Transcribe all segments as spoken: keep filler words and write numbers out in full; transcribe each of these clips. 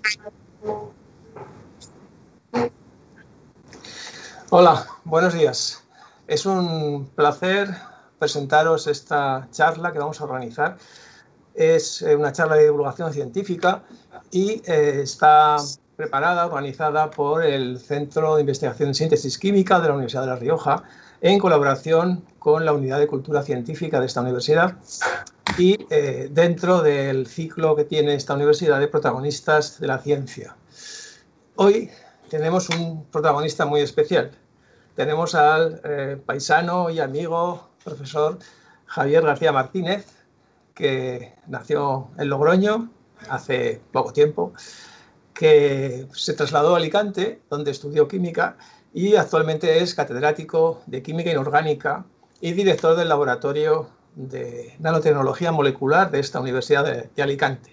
Hola, buenos días. Es un placer presentaros esta charla que vamos a organizar. Es una charla de divulgación científica y eh, está preparada, organizada por el Centro de Investigación en Síntesis Química de la Universidad de La Rioja, en colaboración con la Unidad de Cultura Científica de esta universidad y eh, dentro del ciclo que tiene esta universidad de protagonistas de la ciencia. Hoy tenemos un protagonista muy especial. Tenemos al eh, paisano y amigo profesor Javier García Martínez, que nació en Logroño hace poco tiempo, que se trasladó a Alicante, donde estudió química, y actualmente es catedrático de química inorgánica y director del laboratorio de nanotecnología molecular de esta Universidad de, de Alicante.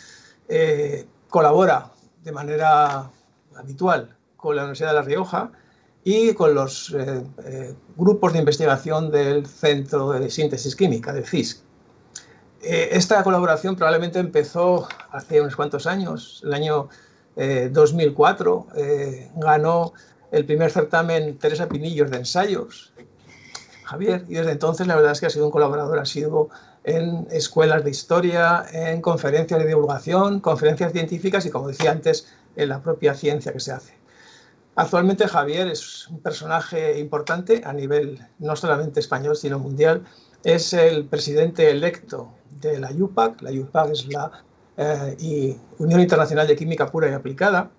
Eh, colabora de manera habitual con la Universidad de La Rioja y con los eh, eh, grupos de investigación del Centro de Síntesis Química, del C I S C. Eh, esta colaboración probablemente empezó hace unos cuantos años. El año eh, dos mil cuatro eh, ganó el primer certamen Teresa Pinillos de ensayos, Javier, y desde entonces la verdad es que ha sido un colaborador asiduo en escuelas de historia, en conferencias de divulgación, conferencias científicas y, como decía antes, en la propia ciencia que se hace. Actualmente Javier es un personaje importante a nivel no solamente español, sino mundial. Es el presidente electo de la U P A C. La U P A C es la eh, y Unión Internacional de Química Pura y Aplicada.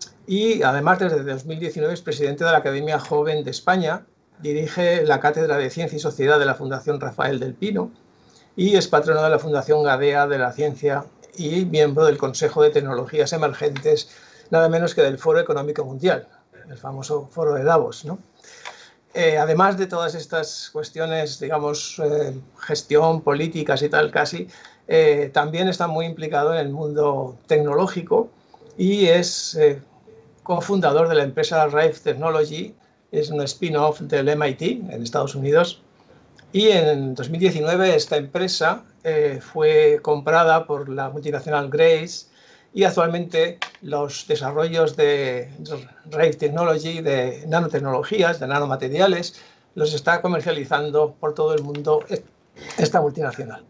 Y además, desde dos mil diecinueve es presidente de la Academia Joven de España. Dirige la Cátedra de Ciencia y Sociedad de la Fundación Rafael del Pino y es patrono de la Fundación Gadea de la Ciencia y miembro del Consejo de Tecnologías Emergentes, nada menos que del Foro Económico Mundial, el famoso Foro de Davos, ¿no? Eh, además de todas estas cuestiones, digamos, eh, gestión, políticas y tal casi, eh, también está muy implicado en el mundo tecnológico y es eh, cofundador de la empresa Rive Technology. Es un spin-off del M I T en Estados Unidos. Y en dos mil diecinueve esta empresa eh, fue comprada por la multinacional Grace y actualmente los desarrollos de Rive Technology, de nanotecnologías, de nanomateriales, los está comercializando por todo el mundo esta multinacional.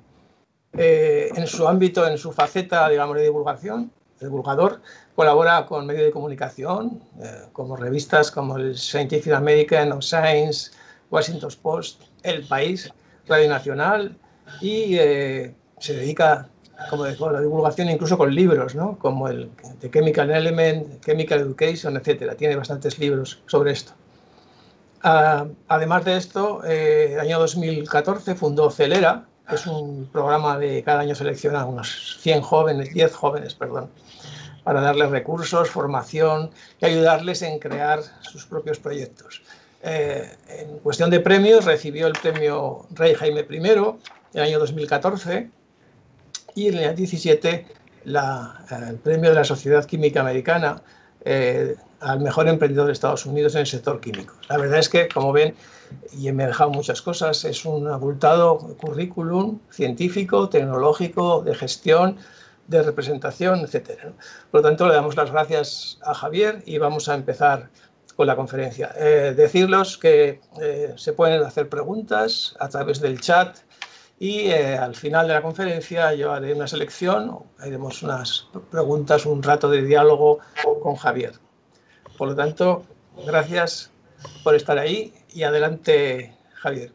Eh, en su ámbito, en su faceta, digamos, de divulgación, divulgador, colabora con medios de comunicación, eh, como revistas como el Scientific American o Science, Washington Post, El País, Radio Nacional, y eh, se dedica, como digo, a la divulgación incluso con libros, ¿no? Como el The Chemical Element, Chemical Education, etcétera. Tiene bastantes libros sobre esto. Uh, además de esto, eh, el año dos mil catorce fundó Celera, que es un programa de cada año selecciona unos cien jóvenes, diez jóvenes, perdón, para darles recursos, formación y ayudarles en crear sus propios proyectos. Eh, en cuestión de premios, recibió el premio Rey Jaime primero en el año dos mil catorce y en el año diecisiete la, el premio de la Sociedad Química Americana eh, al mejor emprendedor de Estados Unidos en el sector químico. La verdad es que, como ven, y me he dejado muchas cosas, es un abultado currículum científico, tecnológico, de gestión, de representación, etcétera. Por lo tanto, le damos las gracias a Javier y vamos a empezar con la conferencia. Eh, decirles que eh, se pueden hacer preguntas a través del chat y eh, al final de la conferencia yo haré una selección, haremos unas preguntas, un rato de diálogo con Javier. Por lo tanto, gracias por estar ahí y adelante, Javier.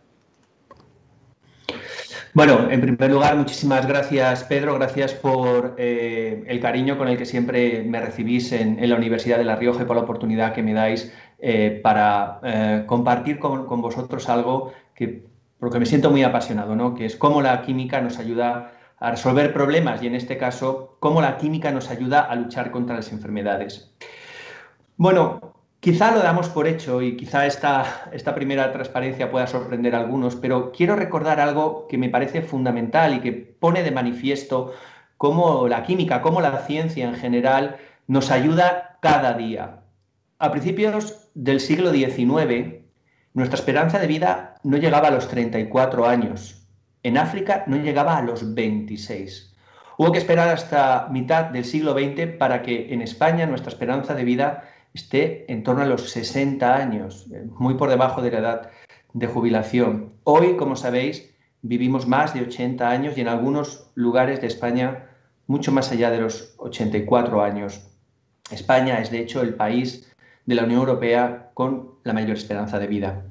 Bueno, en primer lugar, muchísimas gracias, Pedro. Gracias por eh, el cariño con el que siempre me recibís en, en la Universidad de La Rioja y por la oportunidad que me dais eh, para eh, compartir con, con vosotros algo que, por lo que me siento muy apasionado, ¿no? Que es cómo la química nos ayuda a resolver problemas y, en este caso, cómo la química nos ayuda a luchar contra las enfermedades. Bueno, quizá lo damos por hecho y quizá esta, esta primera transparencia pueda sorprender a algunos, pero quiero recordar algo que me parece fundamental y que pone de manifiesto cómo la química, cómo la ciencia en general nos ayuda cada día. A principios del siglo diecinueve, nuestra esperanza de vida no llegaba a los treinta y cuatro años. En África no llegaba a los veintiséis. Hubo que esperar hasta mitad del siglo veinte para que en España nuestra esperanza de vida esté en torno a los sesenta años, muy por debajo de la edad de jubilación. Hoy, como sabéis, vivimos más de ochenta años y en algunos lugares de España mucho más allá de los ochenta y cuatro años. España es, de hecho, el país de la Unión Europea con la mayor esperanza de vida.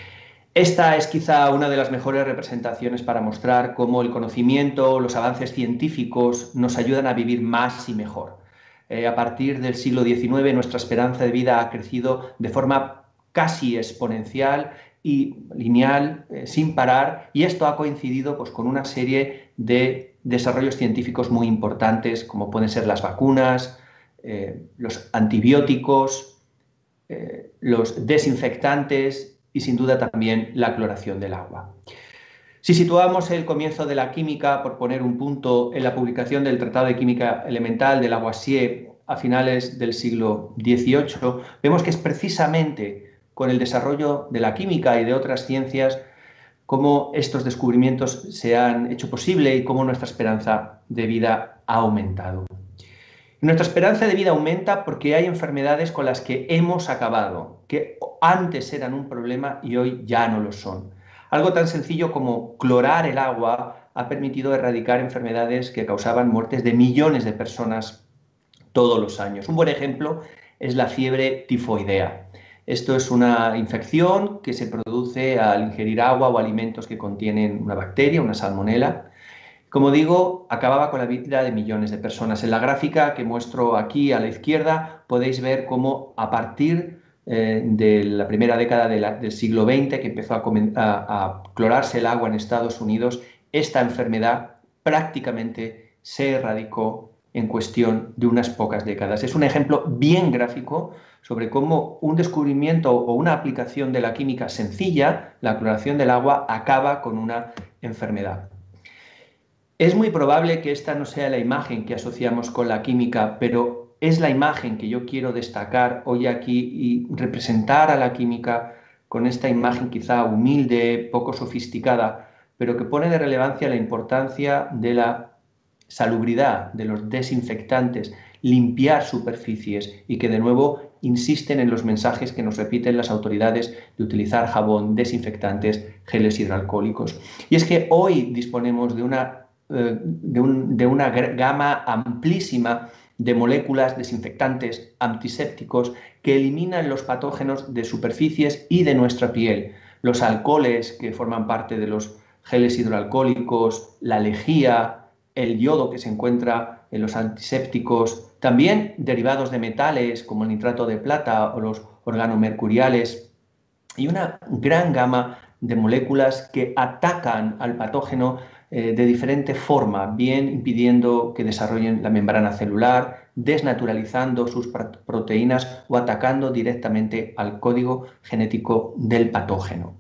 Esta es quizá una de las mejores representaciones para mostrar cómo el conocimiento, los avances científicos nos ayudan a vivir más y mejor. Eh, a partir del siglo diecinueve nuestra esperanza de vida ha crecido de forma casi exponencial y lineal, eh, sin parar, y esto ha coincidido pues, con una serie de desarrollos científicos muy importantes, como pueden ser las vacunas, eh, los antibióticos, eh, los desinfectantes, y sin duda también la cloración del agua. Si situamos el comienzo de la química, por poner un punto, en la publicación del Tratado de Química Elemental de Lavoisier a finales del siglo dieciocho, vemos que es precisamente con el desarrollo de la química y de otras ciencias cómo estos descubrimientos se han hecho posible y cómo nuestra esperanza de vida ha aumentado. Nuestra esperanza de vida aumenta porque hay enfermedades con las que hemos acabado, que antes eran un problema y hoy ya no lo son. Algo tan sencillo como clorar el agua ha permitido erradicar enfermedades que causaban muertes de millones de personas todos los años. Un buen ejemplo es la fiebre tifoidea. Esto es una infección que se produce al ingerir agua o alimentos que contienen una bacteria, una salmonela. Como digo, acababa con la vida de millones de personas. En la gráfica que muestro aquí a la izquierda podéis ver cómo a partir eh, de la primera década de la, del siglo veinte, que empezó a, a, a clorarse el agua en Estados Unidos, esta enfermedad prácticamente se erradicó en cuestión de unas pocas décadas. Es un ejemplo bien gráfico sobre cómo un descubrimiento o una aplicación de la química sencilla, la cloración del agua, acaba con una enfermedad. Es muy probable que esta no sea la imagen que asociamos con la química, pero es la imagen que yo quiero destacar hoy aquí y representar a la química con esta imagen quizá humilde, poco sofisticada, pero que pone de relevancia la importancia de la salubridad, de los desinfectantes, limpiar superficies y que de nuevo insisten en los mensajes que nos repiten las autoridades de utilizar jabón, desinfectantes, geles hidroalcohólicos. Y es que hoy disponemos de una De, un, de una gama amplísima de moléculas desinfectantes, antisépticos, que eliminan los patógenos de superficies y de nuestra piel. Los alcoholes que forman parte de los geles hidroalcohólicos, la lejía, el yodo que se encuentra en los antisépticos, también derivados de metales como el nitrato de plata o los organomercuriales, y una gran gama de moléculas que atacan al patógeno de diferente forma, bien impidiendo que desarrollen la membrana celular, desnaturalizando sus proteínas o atacando directamente al código genético del patógeno.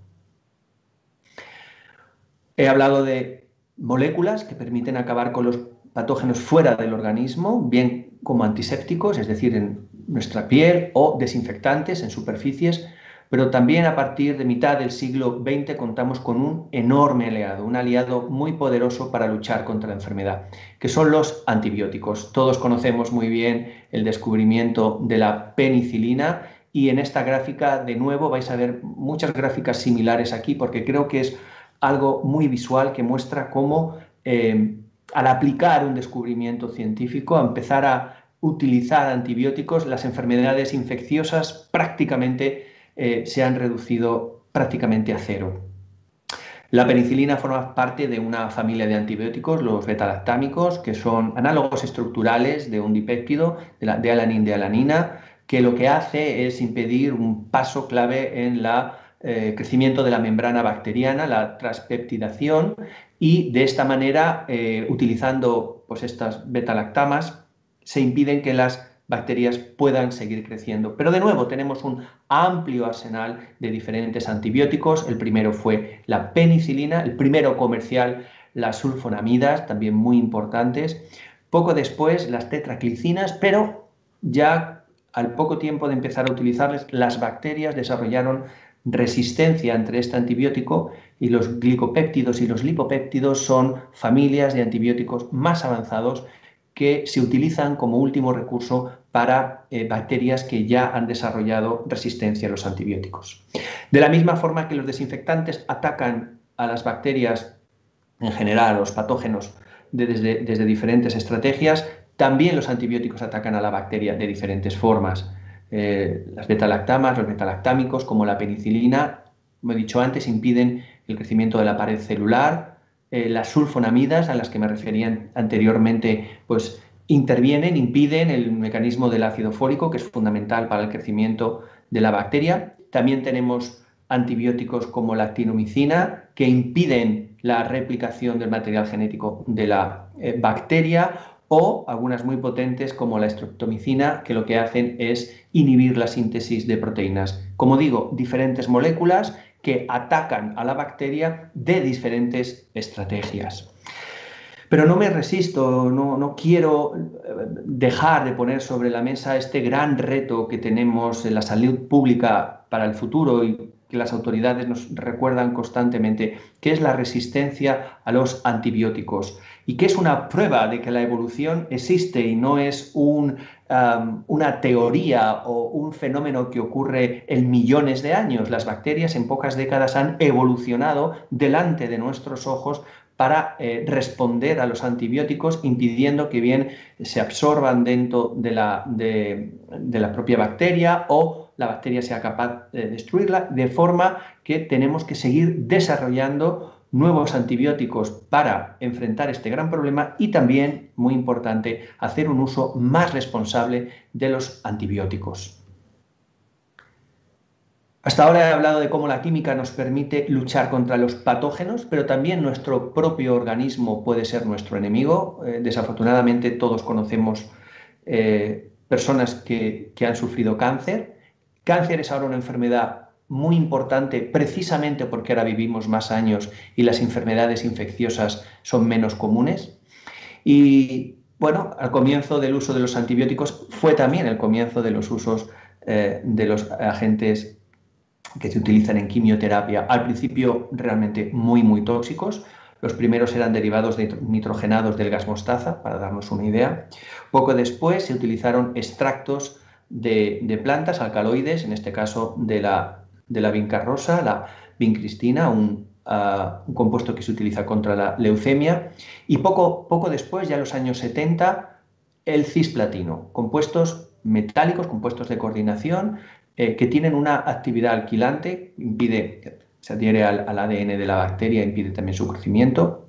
He hablado de moléculas que permiten acabar con los patógenos fuera del organismo, bien como antisépticos, es decir, en nuestra piel, o desinfectantes en superficies, pero también a partir de mitad del siglo veinte contamos con un enorme aliado, un aliado muy poderoso para luchar contra la enfermedad, que son los antibióticos. Todos conocemos muy bien el descubrimiento de la penicilina y en esta gráfica, de nuevo, vais a ver muchas gráficas similares aquí porque creo que es algo muy visual que muestra cómo eh, al aplicar un descubrimiento científico, a empezar a utilizar antibióticos, las enfermedades infecciosas prácticamente Eh, se han reducido prácticamente a cero. La penicilina forma parte de una familia de antibióticos, los betalactámicos, que son análogos estructurales de un dipéptido, de, la, de alanin de alanina, que lo que hace es impedir un paso clave en el eh, crecimiento de la membrana bacteriana, la transpeptidación, y de esta manera, eh, utilizando pues, estas betalactamas, se impiden que las bacterias puedan seguir creciendo. Pero de nuevo tenemos un amplio arsenal de diferentes antibióticos. El primero fue la penicilina, el primero comercial, las sulfonamidas, también muy importantes. Poco después las tetraclicinas, pero ya al poco tiempo de empezar a utilizarlas, las bacterias desarrollaron resistencia ante este antibiótico y los glicopéptidos y los lipopéptidos son familias de antibióticos más avanzados que se utilizan como último recurso para eh, bacterias que ya han desarrollado resistencia a los antibióticos. De la misma forma que los desinfectantes atacan a las bacterias en general, a los patógenos, de, desde, desde diferentes estrategias, también los antibióticos atacan a la bacteria de diferentes formas. Eh, las betalactamas, los betalactámicos, como la penicilina, como he dicho antes, impiden el crecimiento de la pared celular. Eh, las sulfonamidas, a las que me refería anteriormente, pues intervienen, impiden el mecanismo del ácido fólico, que es fundamental para el crecimiento de la bacteria. También tenemos antibióticos como la actinomicina, que impiden la replicación del material genético de la eh, bacteria, o algunas muy potentes como la streptomicina, que lo que hacen es inhibir la síntesis de proteínas. Como digo, diferentes moléculas que atacan a la bacteria de diferentes estrategias. Pero no me resisto, no, no quiero dejar de poner sobre la mesa este gran reto que tenemos en la salud pública para el futuro y que las autoridades nos recuerdan constantemente, que es la resistencia a los antibióticos, y que es una prueba de que la evolución existe y no es un, um, una teoría o un fenómeno que ocurre en millones de años. Las bacterias en pocas décadas han evolucionado delante de nuestros ojos para eh, responder a los antibióticos, impidiendo que bien se absorban dentro de la, de, de la propia bacteria o la bacteria sea capaz de destruirla, de forma que tenemos que seguir desarrollando nuevos antibióticos para enfrentar este gran problema y también, muy importante, hacer un uso más responsable de los antibióticos. Hasta ahora he hablado de cómo la química nos permite luchar contra los patógenos, pero también nuestro propio organismo puede ser nuestro enemigo. Eh, desafortunadamente todos conocemos eh, personas que, que han sufrido cáncer. Cáncer es ahora una enfermedad muy importante precisamente porque ahora vivimos más años y las enfermedades infecciosas son menos comunes. Y bueno, al comienzo del uso de los antibióticos fue también el comienzo de los usos eh, de los agentes que se utilizan en quimioterapia, al principio realmente muy muy tóxicos. Los primeros eran derivados de nitrogenados del gas mostaza, para darnos una idea. Poco después se utilizaron extractos de, de plantas alcaloides, en este caso de la, de la vincarrosa, la vincristina, un, uh, un compuesto que se utiliza contra la leucemia. Y poco, poco después, ya en los años setenta, el cisplatino, compuestos metálicos, compuestos de coordinación, Eh, que tienen una actividad alquilante, impide, se adhiere al, al A D N de la bacteria, impide también su crecimiento.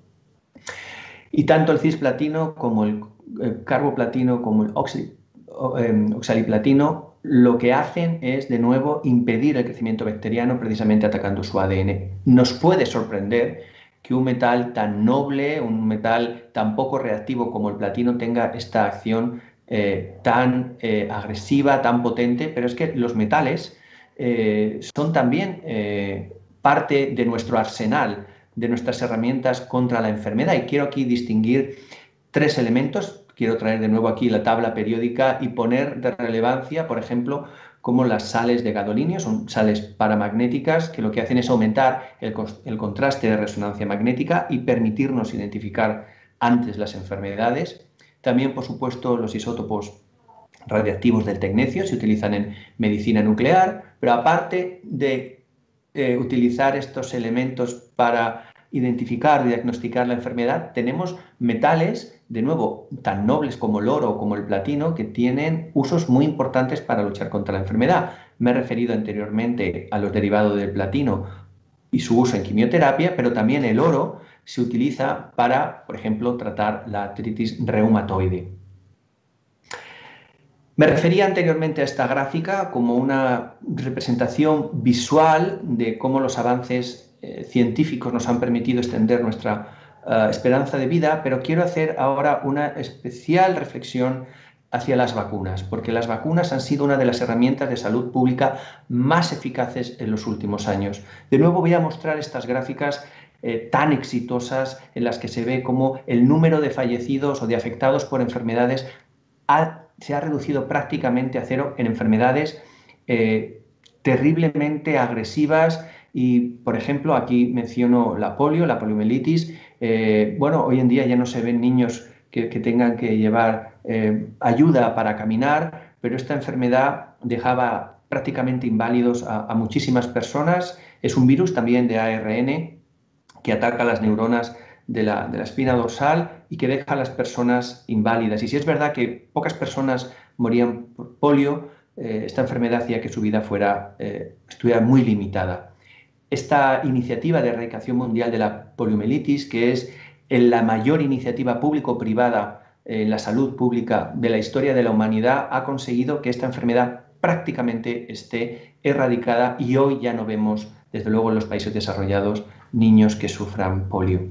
Y tanto el cisplatino como el, el carboplatino como el oxi, eh, oxaliplatino lo que hacen es de nuevo impedir el crecimiento bacteriano precisamente atacando su A D N. Nos puede sorprender que un metal tan noble, un metal tan poco reactivo como el platino tenga esta acción Eh, tan eh, agresiva, tan potente, pero es que los metales eh, son también eh, parte de nuestro arsenal, de nuestras herramientas contra la enfermedad. Y quiero aquí distinguir tres elementos. Quiero traer de nuevo aquí la tabla periódica y poner de relevancia, por ejemplo, como las sales de gadolinio, son sales paramagnéticas que lo que hacen es aumentar el, el contraste de resonancia magnética y permitirnos identificar antes las enfermedades. También, por supuesto, los isótopos radiactivos del tecnecio se utilizan en medicina nuclear, pero aparte de eh, utilizar estos elementos para identificar y diagnosticar la enfermedad, tenemos metales, de nuevo, tan nobles como el oro o como el platino, que tienen usos muy importantes para luchar contra la enfermedad. Me he referido anteriormente a los derivados del platino y su uso en quimioterapia, pero también el oro se utiliza para, por ejemplo, tratar la artritis reumatoide. Me refería anteriormente a esta gráfica como una representación visual de cómo los avances eh, científicos nos han permitido extender nuestra uh, esperanza de vida, pero quiero hacer ahora una especial reflexión hacia las vacunas, porque las vacunas han sido una de las herramientas de salud pública más eficaces en los últimos años. De nuevo voy a mostrar estas gráficas Eh, tan exitosas en las que se ve cómo el número de fallecidos o de afectados por enfermedades ha, se ha reducido prácticamente a cero en enfermedades eh, terriblemente agresivas Y, por ejemplo, aquí menciono la polio, la poliomielitis. Eh, bueno, hoy en día ya no se ven niños que, que tengan que llevar eh, ayuda para caminar, pero esta enfermedad dejaba prácticamente inválidos a, a muchísimas personas. Es un virus también de A R N que ataca las neuronas de la, de la espina dorsal y que deja a las personas inválidas. Y si es verdad que pocas personas morían por polio, eh, esta enfermedad hacía que su vida fuera, eh, estuviera muy limitada. Esta iniciativa de erradicación mundial de la poliomielitis, que es la mayor iniciativa público-privada en la salud pública de la historia de la humanidad, ha conseguido que esta enfermedad prácticamente esté erradicada y hoy ya no vemos, desde luego en los países desarrollados, niños que sufran polio.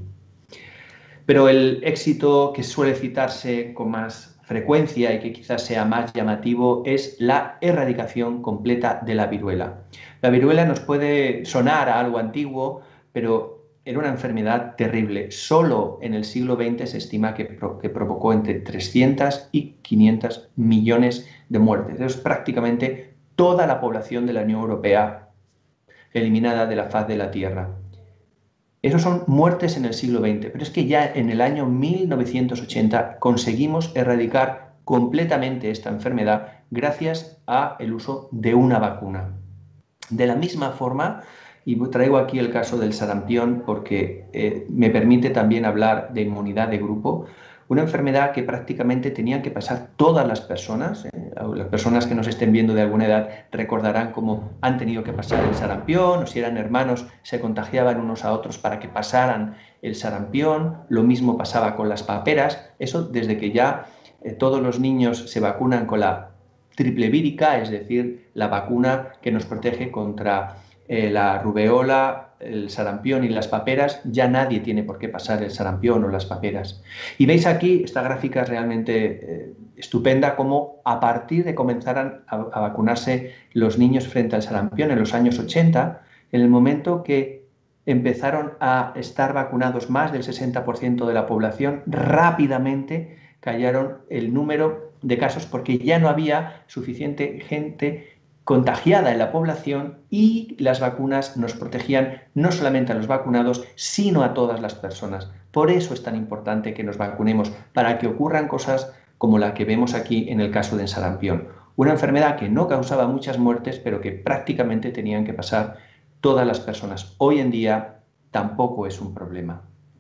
Pero el éxito que suele citarse con más frecuencia y que quizás sea más llamativo es la erradicación completa de la viruela. La viruela nos puede sonar a algo antiguo, pero era una enfermedad terrible. Solo en el siglo veinte se estima que, pro, que provocó entre trescientos y quinientos millones de muertes. Eso es prácticamente toda la población de la Unión Europea eliminada de la faz de la Tierra. Esos son muertes en el siglo veinte, pero es que ya en el año mil novecientos ochenta conseguimos erradicar completamente esta enfermedad gracias al uso de una vacuna. De la misma forma, y traigo aquí el caso del sarampión porque eh, me permite también hablar de inmunidad de grupo, una enfermedad que prácticamente tenían que pasar todas las personas. Eh, las personas que nos estén viendo de alguna edad recordarán cómo han tenido que pasar el sarampión, o si eran hermanos se contagiaban unos a otros para que pasaran el sarampión. Lo mismo pasaba con las paperas. Eso desde que ya eh, todos los niños se vacunan con la triple vírica, es decir, la vacuna que nos protege contra eh, la rubeola, el sarampión y las paperas. Ya nadie tiene por qué pasar el sarampión o las paperas. Y veis aquí, esta gráfica es realmente eh, estupenda, cómo a partir de comenzaran a, a vacunarse los niños frente al sarampión en los años ochenta, en el momento que empezaron a estar vacunados más del sesenta por ciento de la población, rápidamente cayeron el número de casos porque ya no había suficiente gente contagiada en la población y las vacunas nos protegían no solamente a los vacunados, sino a todas las personas. Por eso es tan importante que nos vacunemos, para que ocurran cosas como la que vemos aquí en el caso del sarampión. Una enfermedad que no causaba muchas muertes, pero que prácticamente tenían que pasar todas las personas. Hoy en día tampoco es un problema.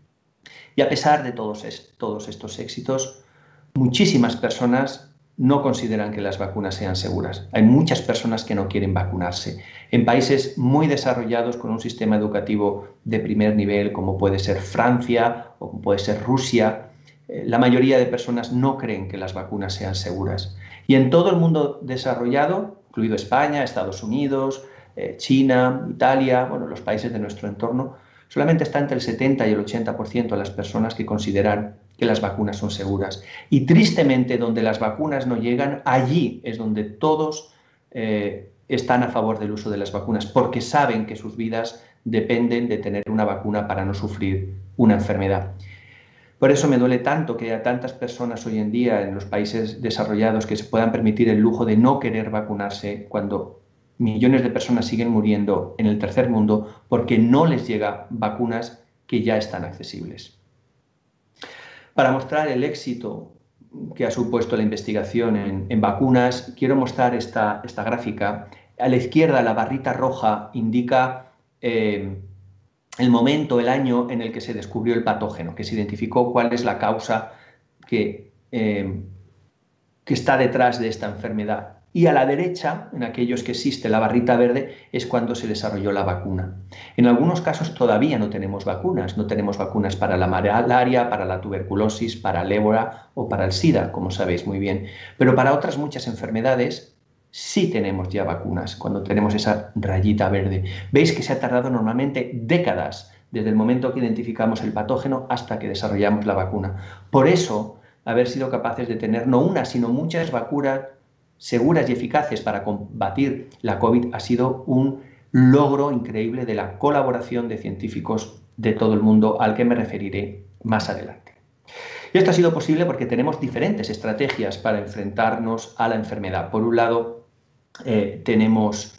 Y a pesar de todos, es, todos estos éxitos, muchísimas personas no consideran que las vacunas sean seguras. Hay muchas personas que no quieren vacunarse. En países muy desarrollados con un sistema educativo de primer nivel, como puede ser Francia o como puede ser Rusia, eh, la mayoría de personas no creen que las vacunas sean seguras. Y en todo el mundo desarrollado, incluido España, Estados Unidos, eh, China, Italia, bueno, los países de nuestro entorno, solamente está entre el setenta y el ochenta por ciento de las personas que consideran que las vacunas son seguras. Y tristemente, donde las vacunas no llegan, allí es donde todos eh, están a favor del uso de las vacunas, porque saben que sus vidas dependen de tener una vacuna para no sufrir una enfermedad. Por eso me duele tanto que haya tantas personas hoy en día en los países desarrollados que se puedan permitir el lujo de no querer vacunarse cuando millones de personas siguen muriendo en el tercer mundo porque no les llegan vacunas que ya están accesibles. Para mostrar el éxito que ha supuesto la investigación en, en vacunas, quiero mostrar esta, esta gráfica. A la izquierda, la barrita roja indica eh, el momento, el año en el que se descubrió el patógeno, que se identificó cuál es la causa que, eh, que está detrás de esta enfermedad. Y a la derecha, en aquellos que existe la barrita verde, es cuando se desarrolló la vacuna. En algunos casos todavía no tenemos vacunas. No tenemos vacunas para la malaria, para la tuberculosis, para el ébola o para el SIDA, como sabéis muy bien. Pero para otras muchas enfermedades sí tenemos ya vacunas, cuando tenemos esa rayita verde. Veis que se ha tardado normalmente décadas desde el momento que identificamos el patógeno hasta que desarrollamos la vacuna. Por eso, haber sido capaces de tener no una, sino muchas vacunas seguras y eficaces para combatir la COVID ha sido un logro increíble de la colaboración de científicos de todo el mundo, al que me referiré más adelante. Y esto ha sido posible porque tenemos diferentes estrategias para enfrentarnos a la enfermedad. Por un lado, eh, tenemos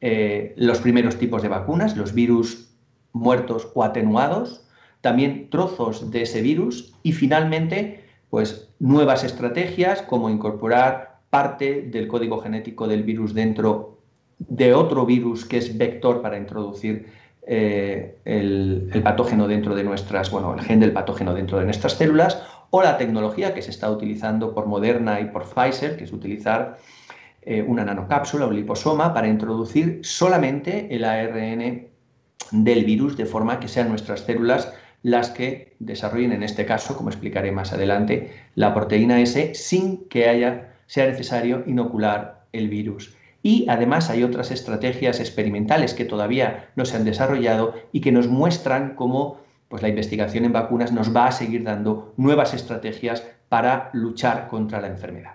eh, los primeros tipos de vacunas, los virus muertos o atenuados, también trozos de ese virus y finalmente pues, nuevas estrategias como incorporar parte del código genético del virus dentro de otro virus que es vector para introducir eh, el, el patógeno dentro de nuestras, bueno, el gen del patógeno dentro de nuestras células, o la tecnología que se está utilizando por Moderna y por Pfizer, que es utilizar eh, una nanocápsula, un liposoma, para introducir solamente el A R N del virus, de forma que sean nuestras células las que desarrollen, en este caso, como explicaré más adelante, la proteína S sin que haya, sea necesario inocular el virus. Y además hay otras estrategias experimentales que todavía no se han desarrollado y que nos muestran cómo pues, la investigación en vacunas nos va a seguir dando nuevas estrategias para luchar contra la enfermedad.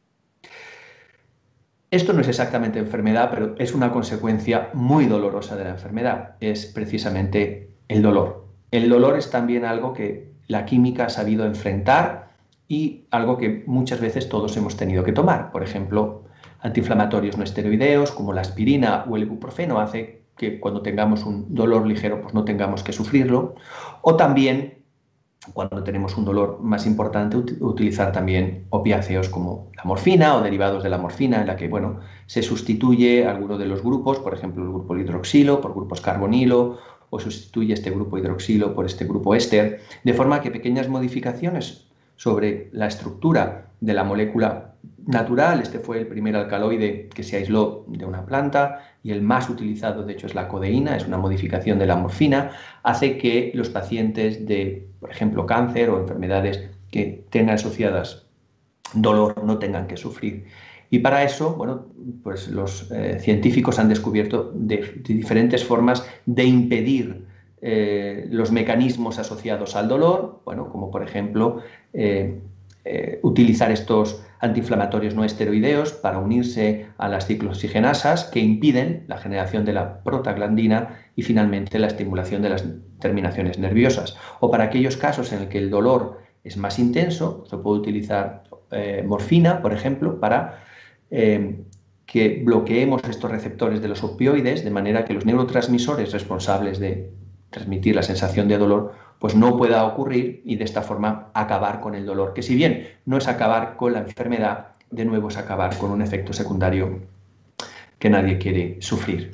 Esto no es exactamente enfermedad, pero es una consecuencia muy dolorosa de la enfermedad. Es precisamente el dolor. El dolor es también algo que la química ha sabido enfrentar y algo que muchas veces todos hemos tenido que tomar. Por ejemplo, antiinflamatorios no esteroideos como la aspirina o el ibuprofeno hace que cuando tengamos un dolor ligero pues no tengamos que sufrirlo. O también cuando tenemos un dolor más importante, utilizar también opiáceos como la morfina o derivados de la morfina, en la que bueno, se sustituye alguno de los grupos, por ejemplo el grupo hidroxilo por grupos carbonilo, o sustituye este grupo hidroxilo por este grupo éster, de forma que pequeñas modificaciones sobre la estructura de la molécula natural, este fue el primer alcaloide que se aisló de una planta y el más utilizado de hecho es la codeína, es una modificación de la morfina, hace que los pacientes de, por ejemplo, cáncer o enfermedades que tengan asociadas dolor no tengan que sufrir. Y para eso, bueno, pues los eh, científicos han descubierto de, de diferentes formas de impedir eh, los mecanismos asociados al dolor, bueno, como por ejemplo eh, eh, utilizar estos antiinflamatorios no esteroideos para unirse a las ciclooxigenasas que impiden la generación de la prostaglandina y finalmente la estimulación de las terminaciones nerviosas. O para aquellos casos en el que el dolor es más intenso, se puede utilizar eh, morfina, por ejemplo, para eh, que bloqueemos estos receptores de los opioides de manera que los neurotransmisores responsables de transmitir la sensación de dolor pues no pueda ocurrir y de esta forma acabar con el dolor, que si bien no es acabar con la enfermedad, de nuevo es acabar con un efecto secundario que nadie quiere sufrir.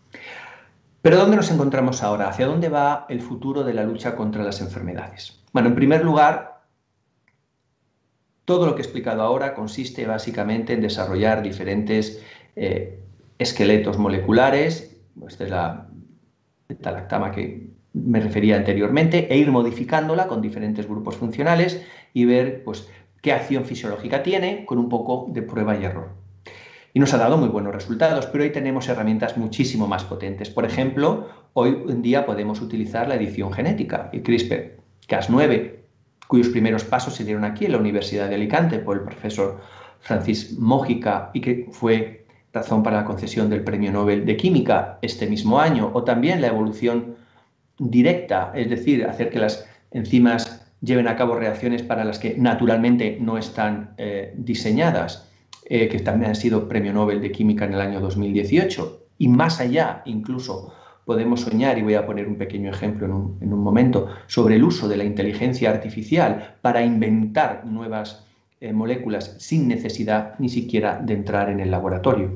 Pero ¿dónde nos encontramos ahora? ¿Hacia dónde va el futuro de la lucha contra las enfermedades? Bueno, en primer lugar, todo lo que he explicado ahora consiste básicamente en desarrollar diferentes eh, esqueletos moleculares, esta es la beta-lactama que me refería anteriormente, e ir modificándola con diferentes grupos funcionales y ver pues, qué acción fisiológica tiene con un poco de prueba y error. Y nos ha dado muy buenos resultados, pero hoy tenemos herramientas muchísimo más potentes. Por ejemplo, hoy en día podemos utilizar la edición genética, el CRISPR Cas nueve, cuyos primeros pasos se dieron aquí en la Universidad de Alicante por el profesor Francis Mójica y que fue razón para la concesión del Premio Nobel de Química este mismo año, o también la evolución directa, es decir, hacer que las enzimas lleven a cabo reacciones para las que naturalmente no están eh, diseñadas, eh, que también han sido Premio Nobel de Química en el año dos mil dieciocho. Y más allá, incluso, podemos soñar, y voy a poner un pequeño ejemplo en un, en un momento, sobre el uso de la inteligencia artificial para inventar nuevas eh, moléculas sin necesidad ni siquiera de entrar en el laboratorio.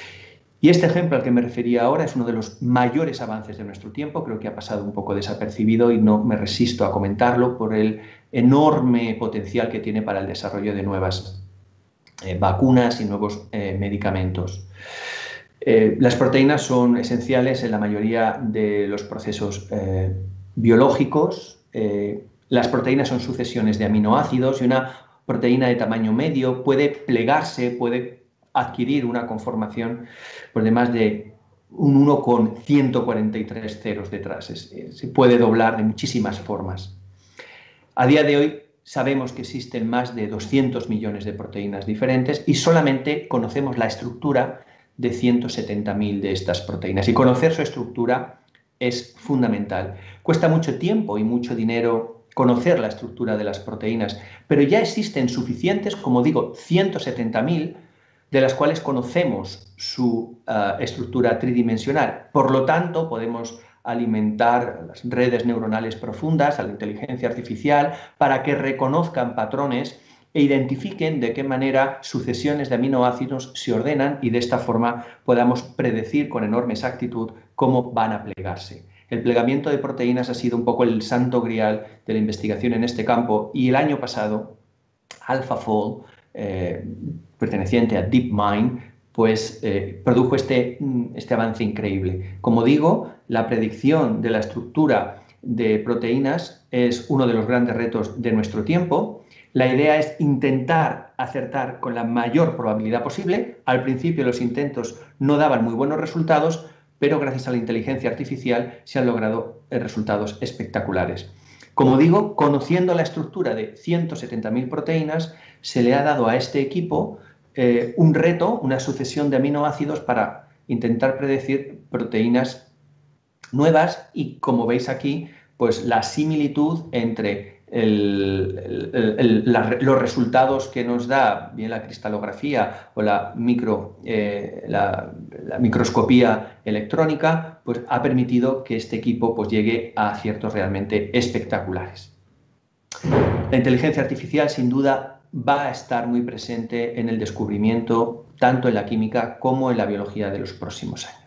Y este ejemplo al que me refería ahora es uno de los mayores avances de nuestro tiempo, creo que ha pasado un poco desapercibido y no me resisto a comentarlo por el enorme potencial que tiene para el desarrollo de nuevas eh, vacunas y nuevos eh, medicamentos. Eh, las proteínas son esenciales en la mayoría de los procesos eh, biológicos. Eh, las proteínas son sucesiones de aminoácidos y una proteína de tamaño medio puede plegarse, puede adquirir una conformación por demás de un uno con ciento cuarenta y tres ceros detrás. Es, es, se puede doblar de muchísimas formas. A día de hoy sabemos que existen más de doscientos millones de proteínas diferentes y solamente conocemos la estructura de ciento setenta mil de estas proteínas. Y conocer su estructura es fundamental. Cuesta mucho tiempo y mucho dinero conocer la estructura de las proteínas, pero ya existen suficientes, como digo, ciento setenta mil, de las cuales conocemos su uh, estructura tridimensional. Por lo tanto, podemos alimentar las redes neuronales profundas, a la inteligencia artificial, para que reconozcan patrones e identifiquen de qué manera sucesiones de aminoácidos se ordenan y de esta forma podamos predecir con enorme exactitud cómo van a plegarse. El plegamiento de proteínas ha sido un poco el santo grial de la investigación en este campo y el año pasado AlphaFold, eh, perteneciente a DeepMind, pues eh, produjo este, este avance increíble. Como digo, la predicción de la estructura de proteínas es uno de los grandes retos de nuestro tiempo. La idea es intentar acertar con la mayor probabilidad posible. Al principio los intentos no daban muy buenos resultados, pero gracias a la inteligencia artificial se han logrado resultados espectaculares. Como digo, conociendo la estructura de ciento setenta mil proteínas, se le ha dado a este equipo eh, un reto, una sucesión de aminoácidos para intentar predecir proteínas nuevas y, como veis aquí, pues la similitud entre el, el, el, la, los resultados que nos da bien la cristalografía o la, micro, eh, la, la microscopía electrónica, pues ha permitido que este equipo pues, llegue a aciertos realmente espectaculares. La inteligencia artificial, sin duda, va a estar muy presente en el descubrimiento, tanto en la química como en la biología de los próximos años.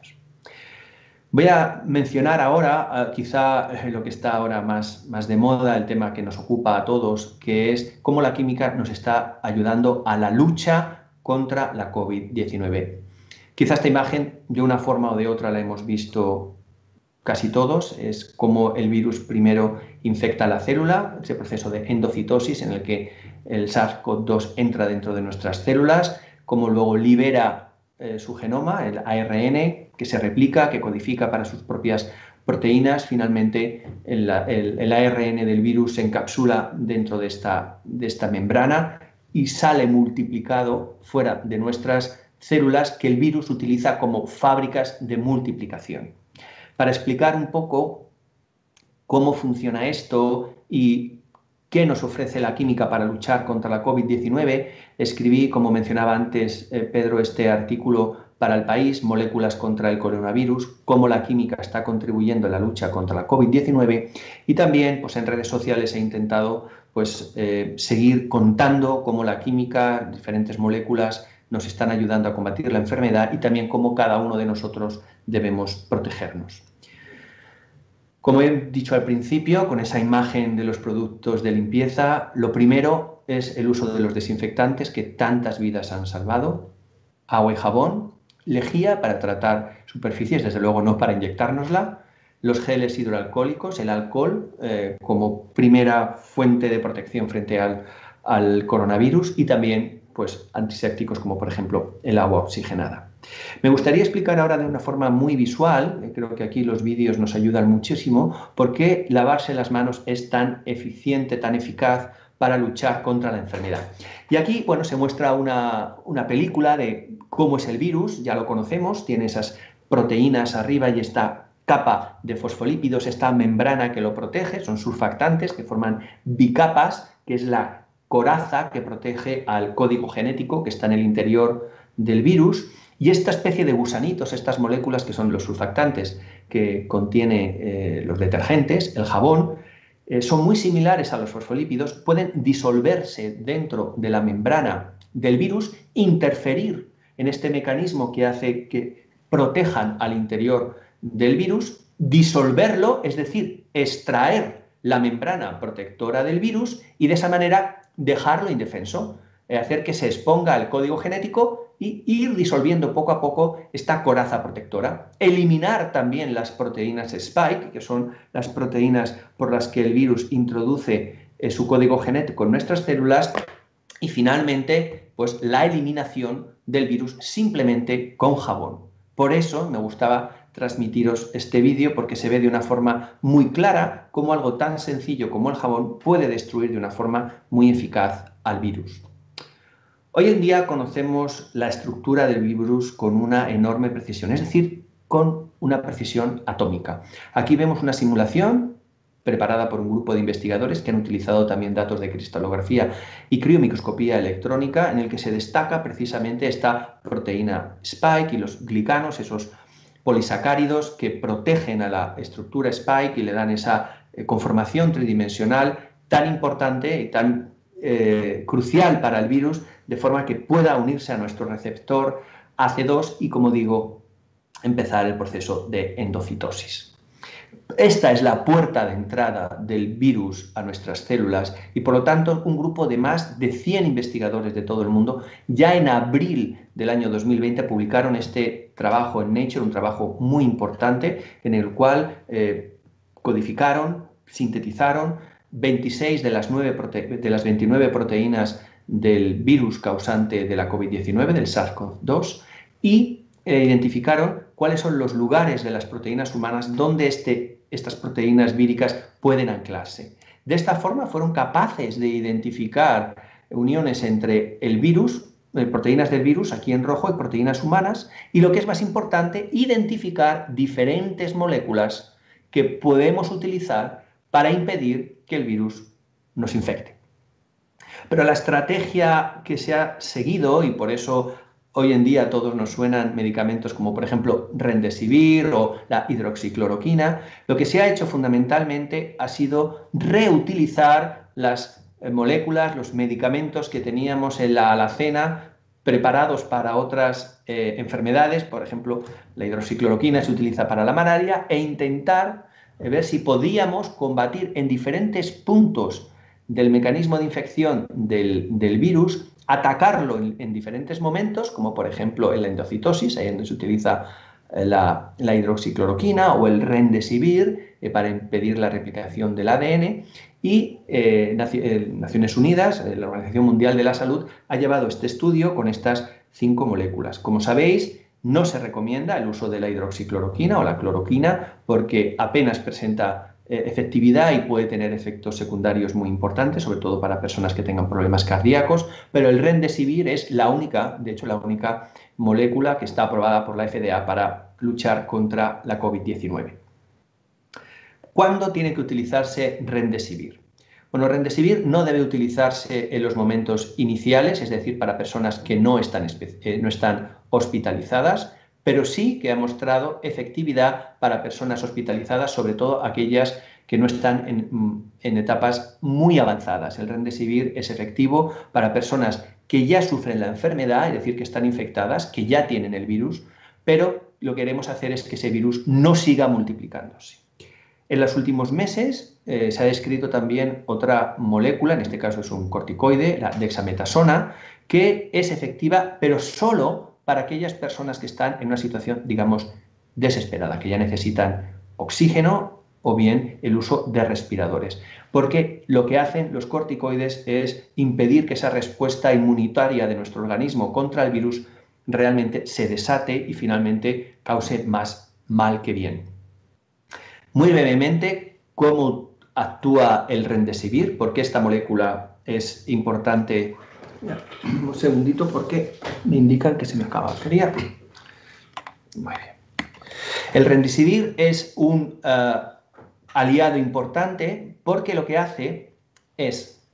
Voy a mencionar ahora, uh, quizá lo que está ahora más, más de moda, el tema que nos ocupa a todos, que es cómo la química nos está ayudando a la lucha contra la COVID diecinueve. Quizá esta imagen, de una forma o de otra, la hemos visto casi todos, es cómo el virus primero infecta la célula, ese proceso de endocitosis en el que el SARS CoV dos entra dentro de nuestras células, cómo luego libera eh, su genoma, el A R N, que se replica, que codifica para sus propias proteínas. Finalmente, el, el, el A R N del virus se encapsula dentro de esta, de esta membrana y sale multiplicado fuera de nuestras células que el virus utiliza como fábricas de multiplicación. Para explicar un poco cómo funciona esto y qué nos ofrece la química para luchar contra la COVID diecinueve, escribí, como mencionaba antes eh, Pedro, este artículo para El País, Moléculas contra el coronavirus, cómo la química está contribuyendo en la lucha contra la COVID diecinueve, y también pues, en redes sociales he intentado pues, eh, seguir contando cómo la química, diferentes moléculas, nos están ayudando a combatir la enfermedad y también cómo cada uno de nosotros debemos protegernos. Como he dicho al principio, con esa imagen de los productos de limpieza, lo primero es el uso de los desinfectantes que tantas vidas han salvado, agua y jabón, lejía para tratar superficies, desde luego no para inyectárnosla, los geles hidroalcohólicos, el alcohol eh, como primera fuente de protección frente al, al coronavirus y también pues, antisépticos como por ejemplo el agua oxigenada. Me gustaría explicar ahora de una forma muy visual, creo que aquí los vídeos nos ayudan muchísimo, por qué lavarse las manos es tan eficiente, tan eficaz para luchar contra la enfermedad. Y aquí, bueno, se muestra una, una película de cómo es el virus, ya lo conocemos, tiene esas proteínas arriba y esta capa de fosfolípidos, esta membrana que lo protege, son surfactantes que forman bicapas, que es la coraza que protege al código genético que está en el interior del virus. Y esta especie de gusanitos, estas moléculas que son los surfactantes que contiene eh, los detergentes, el jabón, eh, son muy similares a los fosfolípidos, pueden disolverse dentro de la membrana del virus, interferir en este mecanismo que hace que protejan al interior del virus, disolverlo, es decir, extraer la membrana protectora del virus y de esa manera dejarlo indefenso, eh, hacer que se exponga el código genético y ir disolviendo poco a poco esta coraza protectora. Eliminar también las proteínas spike, que son las proteínas por las que el virus introduce eh, su código genético en nuestras células. Y finalmente, pues la eliminación del virus simplemente con jabón. Por eso me gustaba transmitiros este vídeo, porque se ve de una forma muy clara cómo algo tan sencillo como el jabón puede destruir de una forma muy eficaz al virus. Hoy en día conocemos la estructura del virus con una enorme precisión, es decir, con una precisión atómica. Aquí vemos una simulación preparada por un grupo de investigadores que han utilizado también datos de cristalografía y criomicroscopía electrónica, en el que se destaca precisamente esta proteína spike y los glicanos, esos polisacáridos que protegen a la estructura spike y le dan esa eh, conformación tridimensional tan importante y tan eh, crucial para el virus, de forma que pueda unirse a nuestro receptor A C dos y, como digo, empezar el proceso de endocitosis. Esta es la puerta de entrada del virus a nuestras células y, por lo tanto, un grupo de más de cien investigadores de todo el mundo ya en abril del año dos mil veinte publicaron este trabajo en Nature, un trabajo muy importante en el cual eh, codificaron, sintetizaron veintiséis de las, nueve de las veintinueve proteínas del virus causante de la COVID diecinueve, del SARS CoV dos, y eh, identificaron cuáles son los lugares de las proteínas humanas donde este, estas proteínas víricas pueden anclarse. De esta forma fueron capaces de identificar uniones entre el virus, eh, proteínas del virus, aquí en rojo, y proteínas humanas, y lo que es más importante, identificar diferentes moléculas que podemos utilizar para impedir que el virus nos infecte. Pero la estrategia que se ha seguido, y por eso hoy en día a todos nos suenan medicamentos como por ejemplo Remdesivir o la hidroxicloroquina, lo que se ha hecho fundamentalmente ha sido reutilizar las moléculas, los medicamentos que teníamos en la alacena preparados para otras eh, enfermedades. Por ejemplo, la hidroxicloroquina se utiliza para la malaria, e intentar eh, ver si podíamos combatir en diferentes puntos del mecanismo de infección del, del virus, atacarlo en, en diferentes momentos, como por ejemplo en la endocitosis, ahí donde se utiliza eh, la, la hidroxicloroquina, o el Remdesivir eh, para impedir la replicación del A D N. Y eh, Naciones Unidas, eh, la Organización Mundial de la Salud, ha llevado este estudio con estas cinco moléculas. Como sabéis, no se recomienda el uso de la hidroxicloroquina o la cloroquina porque apenas presenta efectividad y puede tener efectos secundarios muy importantes, sobre todo para personas que tengan problemas cardíacos, pero el Remdesivir es la única, de hecho la única molécula que está aprobada por la F D A para luchar contra la COVID diecinueve. ¿Cuándo tiene que utilizarse Remdesivir? Bueno, Remdesivir no debe utilizarse en los momentos iniciales, es decir, para personas que no están, eh, no están hospitalizadas, pero sí que ha mostrado efectividad para personas hospitalizadas, sobre todo aquellas que no están en, en etapas muy avanzadas. El Remdesivir es efectivo para personas que ya sufren la enfermedad, es decir, que están infectadas, que ya tienen el virus, pero lo que queremos hacer es que ese virus no siga multiplicándose. En los últimos meses eh, se ha descrito también otra molécula, en este caso es un corticoide, la dexametasona, que es efectiva, pero solo para aquellas personas que están en una situación, digamos, desesperada, que ya necesitan oxígeno o bien el uso de respiradores. Porque lo que hacen los corticoides es impedir que esa respuesta inmunitaria de nuestro organismo contra el virus realmente se desate y finalmente cause más mal que bien. Muy brevemente, ¿cómo actúa el Remdesivir? ¿Por qué esta molécula es importante? Un segundito porque me indican que se me acaba la batería. Muy bien. El Remdesivir es un uh, aliado importante porque lo que hace es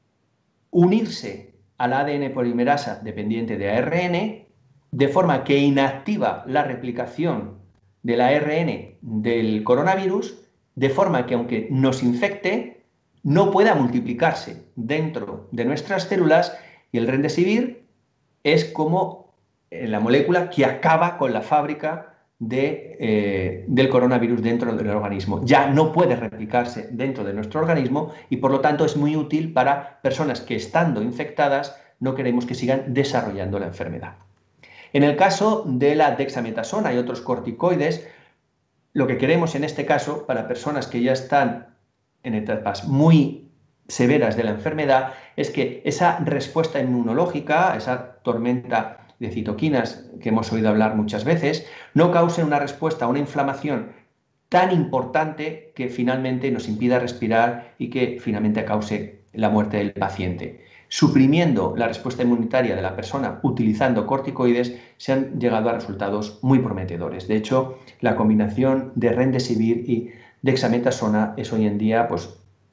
unirse al A D N polimerasa dependiente de A R N, de forma que inactiva la replicación del A R N del coronavirus, de forma que aunque nos infecte, no pueda multiplicarse dentro de nuestras células. Y el Remdesivir es como la molécula que acaba con la fábrica de, eh, del coronavirus dentro del organismo. Ya no puede replicarse dentro de nuestro organismo y por lo tanto es muy útil para personas que, estando infectadas, no queremos que sigan desarrollando la enfermedad. En el caso de la dexametasona y otros corticoides, lo que queremos en este caso, para personas que ya están en etapas muy severas de la enfermedad, es que esa respuesta inmunológica, esa tormenta de citoquinas que hemos oído hablar muchas veces, no cause una respuesta, una inflamación tan importante que finalmente nos impida respirar y que finalmente cause la muerte del paciente. Suprimiendo la respuesta inmunitaria de la persona utilizando corticoides, se han llegado a resultados muy prometedores. De hecho, la combinación de Remdesivir y dexametasona es hoy en día pues,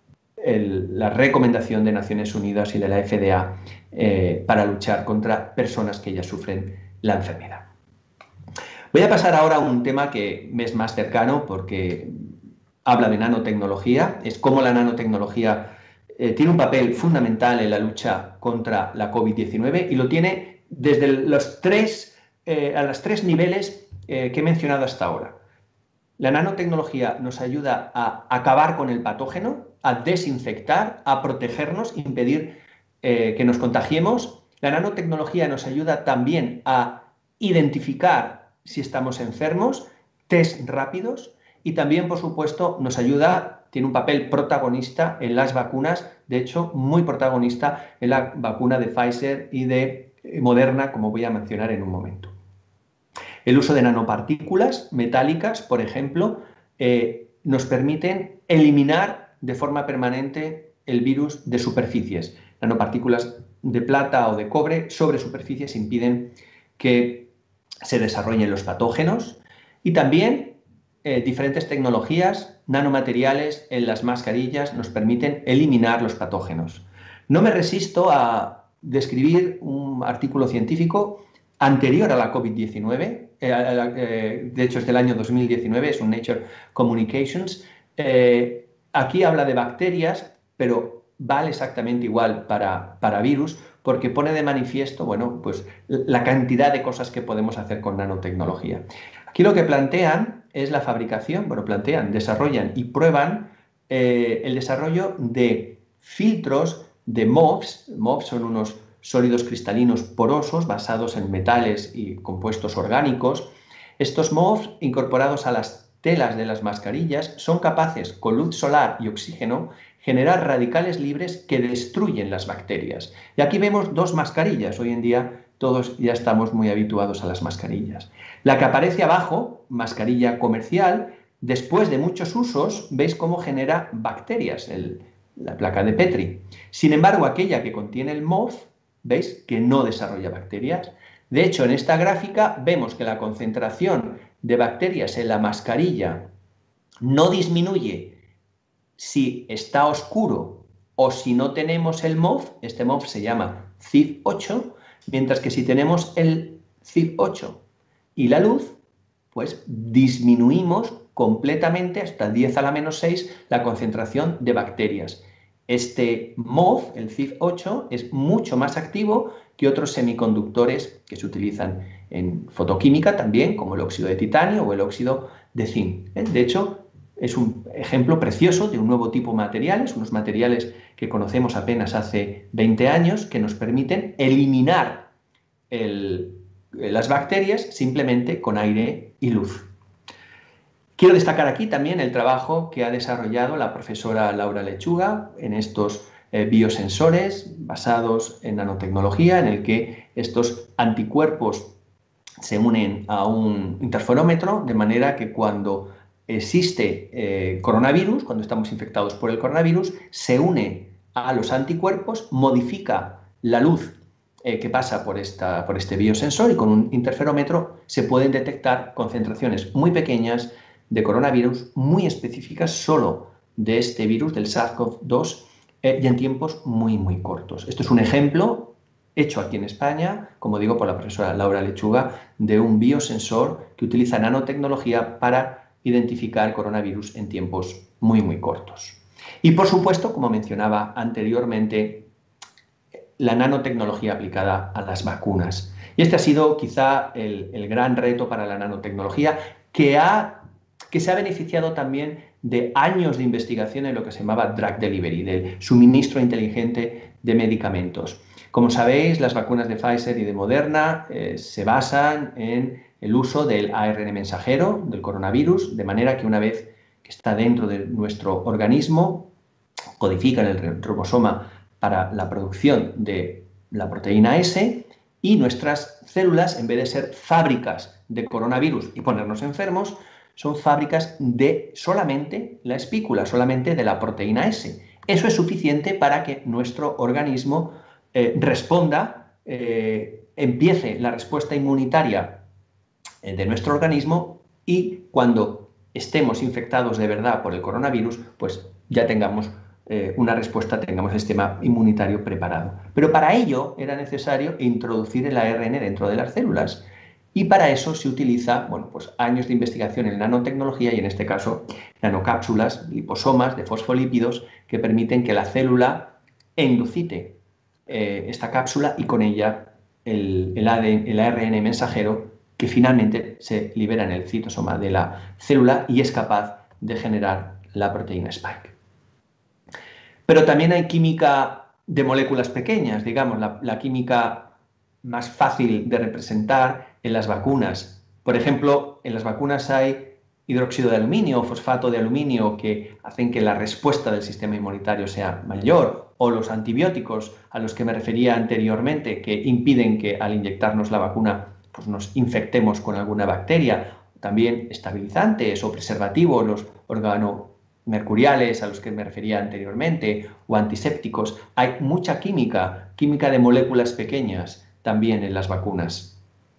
el, la recomendación de Naciones Unidas y de la F D A eh, para luchar contra personas que ya sufren la enfermedad. Voy a pasar ahora a un tema que me es más cercano porque habla de nanotecnología, es cómo la nanotecnología eh, tiene un papel fundamental en la lucha contra la COVID diecinueve y lo tiene desde los tres, eh, a los tres niveles eh, que he mencionado hasta ahora. La nanotecnología nos ayuda a acabar con el patógeno, a desinfectar, a protegernos, impedir eh, que nos contagiemos. La nanotecnología nos ayuda también a identificar si estamos enfermos, test rápidos, y también, por supuesto, nos ayuda, tiene un papel protagonista en las vacunas, de hecho, muy protagonista en la vacuna de Pfizer y de Moderna, como voy a mencionar en un momento. El uso de nanopartículas metálicas, por ejemplo, eh, nos permiten eliminar de forma permanente el virus de superficies. Nanopartículas de plata o de cobre sobre superficies impiden que se desarrollen los patógenos y también eh, diferentes tecnologías, nanomateriales en las mascarillas nos permiten eliminar los patógenos. No me resisto a describir un artículo científico anterior a la COVID diecinueve, eh, eh, de hecho es del año dos mil diecinueve, es un Nature Communications. Eh, aquí habla de bacterias, pero vale exactamente igual para, para virus, porque pone de manifiesto, bueno, pues la cantidad de cosas que podemos hacer con nanotecnología. Aquí lo que plantean es la fabricación, bueno, plantean, desarrollan y prueban eh, el desarrollo de filtros de M O Fs. M O Fs son unos sólidos cristalinos porosos basados en metales y compuestos orgánicos. Estos M O Fs, incorporados a las telas de las mascarillas, son capaces, con luz solar y oxígeno, generar radicales libres que destruyen las bacterias. Y aquí vemos dos mascarillas. Hoy en día todos ya estamos muy habituados a las mascarillas. La que aparece abajo, mascarilla comercial, después de muchos usos, veis cómo genera bacterias, el, la placa de Petri. Sin embargo, aquella que contiene el M O F, veis que no desarrolla bacterias. De hecho, en esta gráfica vemos que la concentración de bacterias en la mascarilla no disminuye si está oscuro o si no tenemos el M O F. Este M O F se llama C I V ocho, mientras que si tenemos el C I V ocho y la luz, pues disminuimos completamente hasta diez a la menos seis la concentración de bacterias. Este M O F, el C I V ocho, es mucho más activo que otros semiconductores que se utilizan en fotoquímica también, como el óxido de titanio o el óxido de zinc. De hecho, es un ejemplo precioso de un nuevo tipo de materiales, unos materiales que conocemos apenas hace veinte años, que nos permiten eliminar el, las bacterias simplemente con aire y luz. Quiero destacar aquí también el trabajo que ha desarrollado la profesora Laura Lechuga en estos eh, biosensores basados en nanotecnología, en el que estos anticuerpos se unen a un interferómetro, de manera que cuando existe eh, coronavirus, cuando estamos infectados por el coronavirus, se une a los anticuerpos, modifica la luz eh, que pasa por, esta, por este biosensor y con un interferómetro se pueden detectar concentraciones muy pequeñas de coronavirus, muy específicas solo de este virus, del SARS CoV dos, eh, y en tiempos muy, muy cortos. Esto es un ejemplo hecho aquí en España, como digo, por la profesora Laura Lechuga, de un biosensor que utiliza nanotecnología para identificar coronavirus en tiempos muy, muy cortos. Y, por supuesto, como mencionaba anteriormente, la nanotecnología aplicada a las vacunas. Y este ha sido quizá el, el gran reto para la nanotecnología, que, ha, que se ha beneficiado también de años de investigación en lo que se llamaba drug delivery, del suministro inteligente de medicamentos. Como sabéis, las vacunas de Pfizer y de Moderna eh, se basan en el uso del A R N mensajero del coronavirus, de manera que una vez que está dentro de nuestro organismo, codifican el ribosoma para la producción de la proteína S y nuestras células, en vez de ser fábricas de coronavirus y ponernos enfermos, son fábricas de solamente la espícula, solamente de la proteína S. Eso es suficiente para que nuestro organismo eh, responda, eh, empiece la respuesta inmunitaria de nuestro organismo y cuando estemos infectados de verdad por el coronavirus, pues ya tengamos eh, una respuesta, tengamos el sistema inmunitario preparado. Pero para ello era necesario introducir el A R N dentro de las células. Y para eso se utiliza, bueno, pues años de investigación en nanotecnología y en este caso nanocápsulas, liposomas de fosfolípidos que permiten que la célula endocite eh, esta cápsula y con ella el, el, A D N, el A R N mensajero que finalmente se libera en el citosoma de la célula y es capaz de generar la proteína Spike. Pero también hay química de moléculas pequeñas, digamos, la, la química más fácil de representar en las vacunas. Por ejemplo, en las vacunas hay hidróxido de aluminio o fosfato de aluminio que hacen que la respuesta del sistema inmunitario sea mayor, o los antibióticos a los que me refería anteriormente que impiden que al inyectarnos la vacuna pues nos infectemos con alguna bacteria. También estabilizantes o preservativos, los organomercuriales a los que me refería anteriormente, o antisépticos. Hay mucha química, química de moléculas pequeñas también en las vacunas.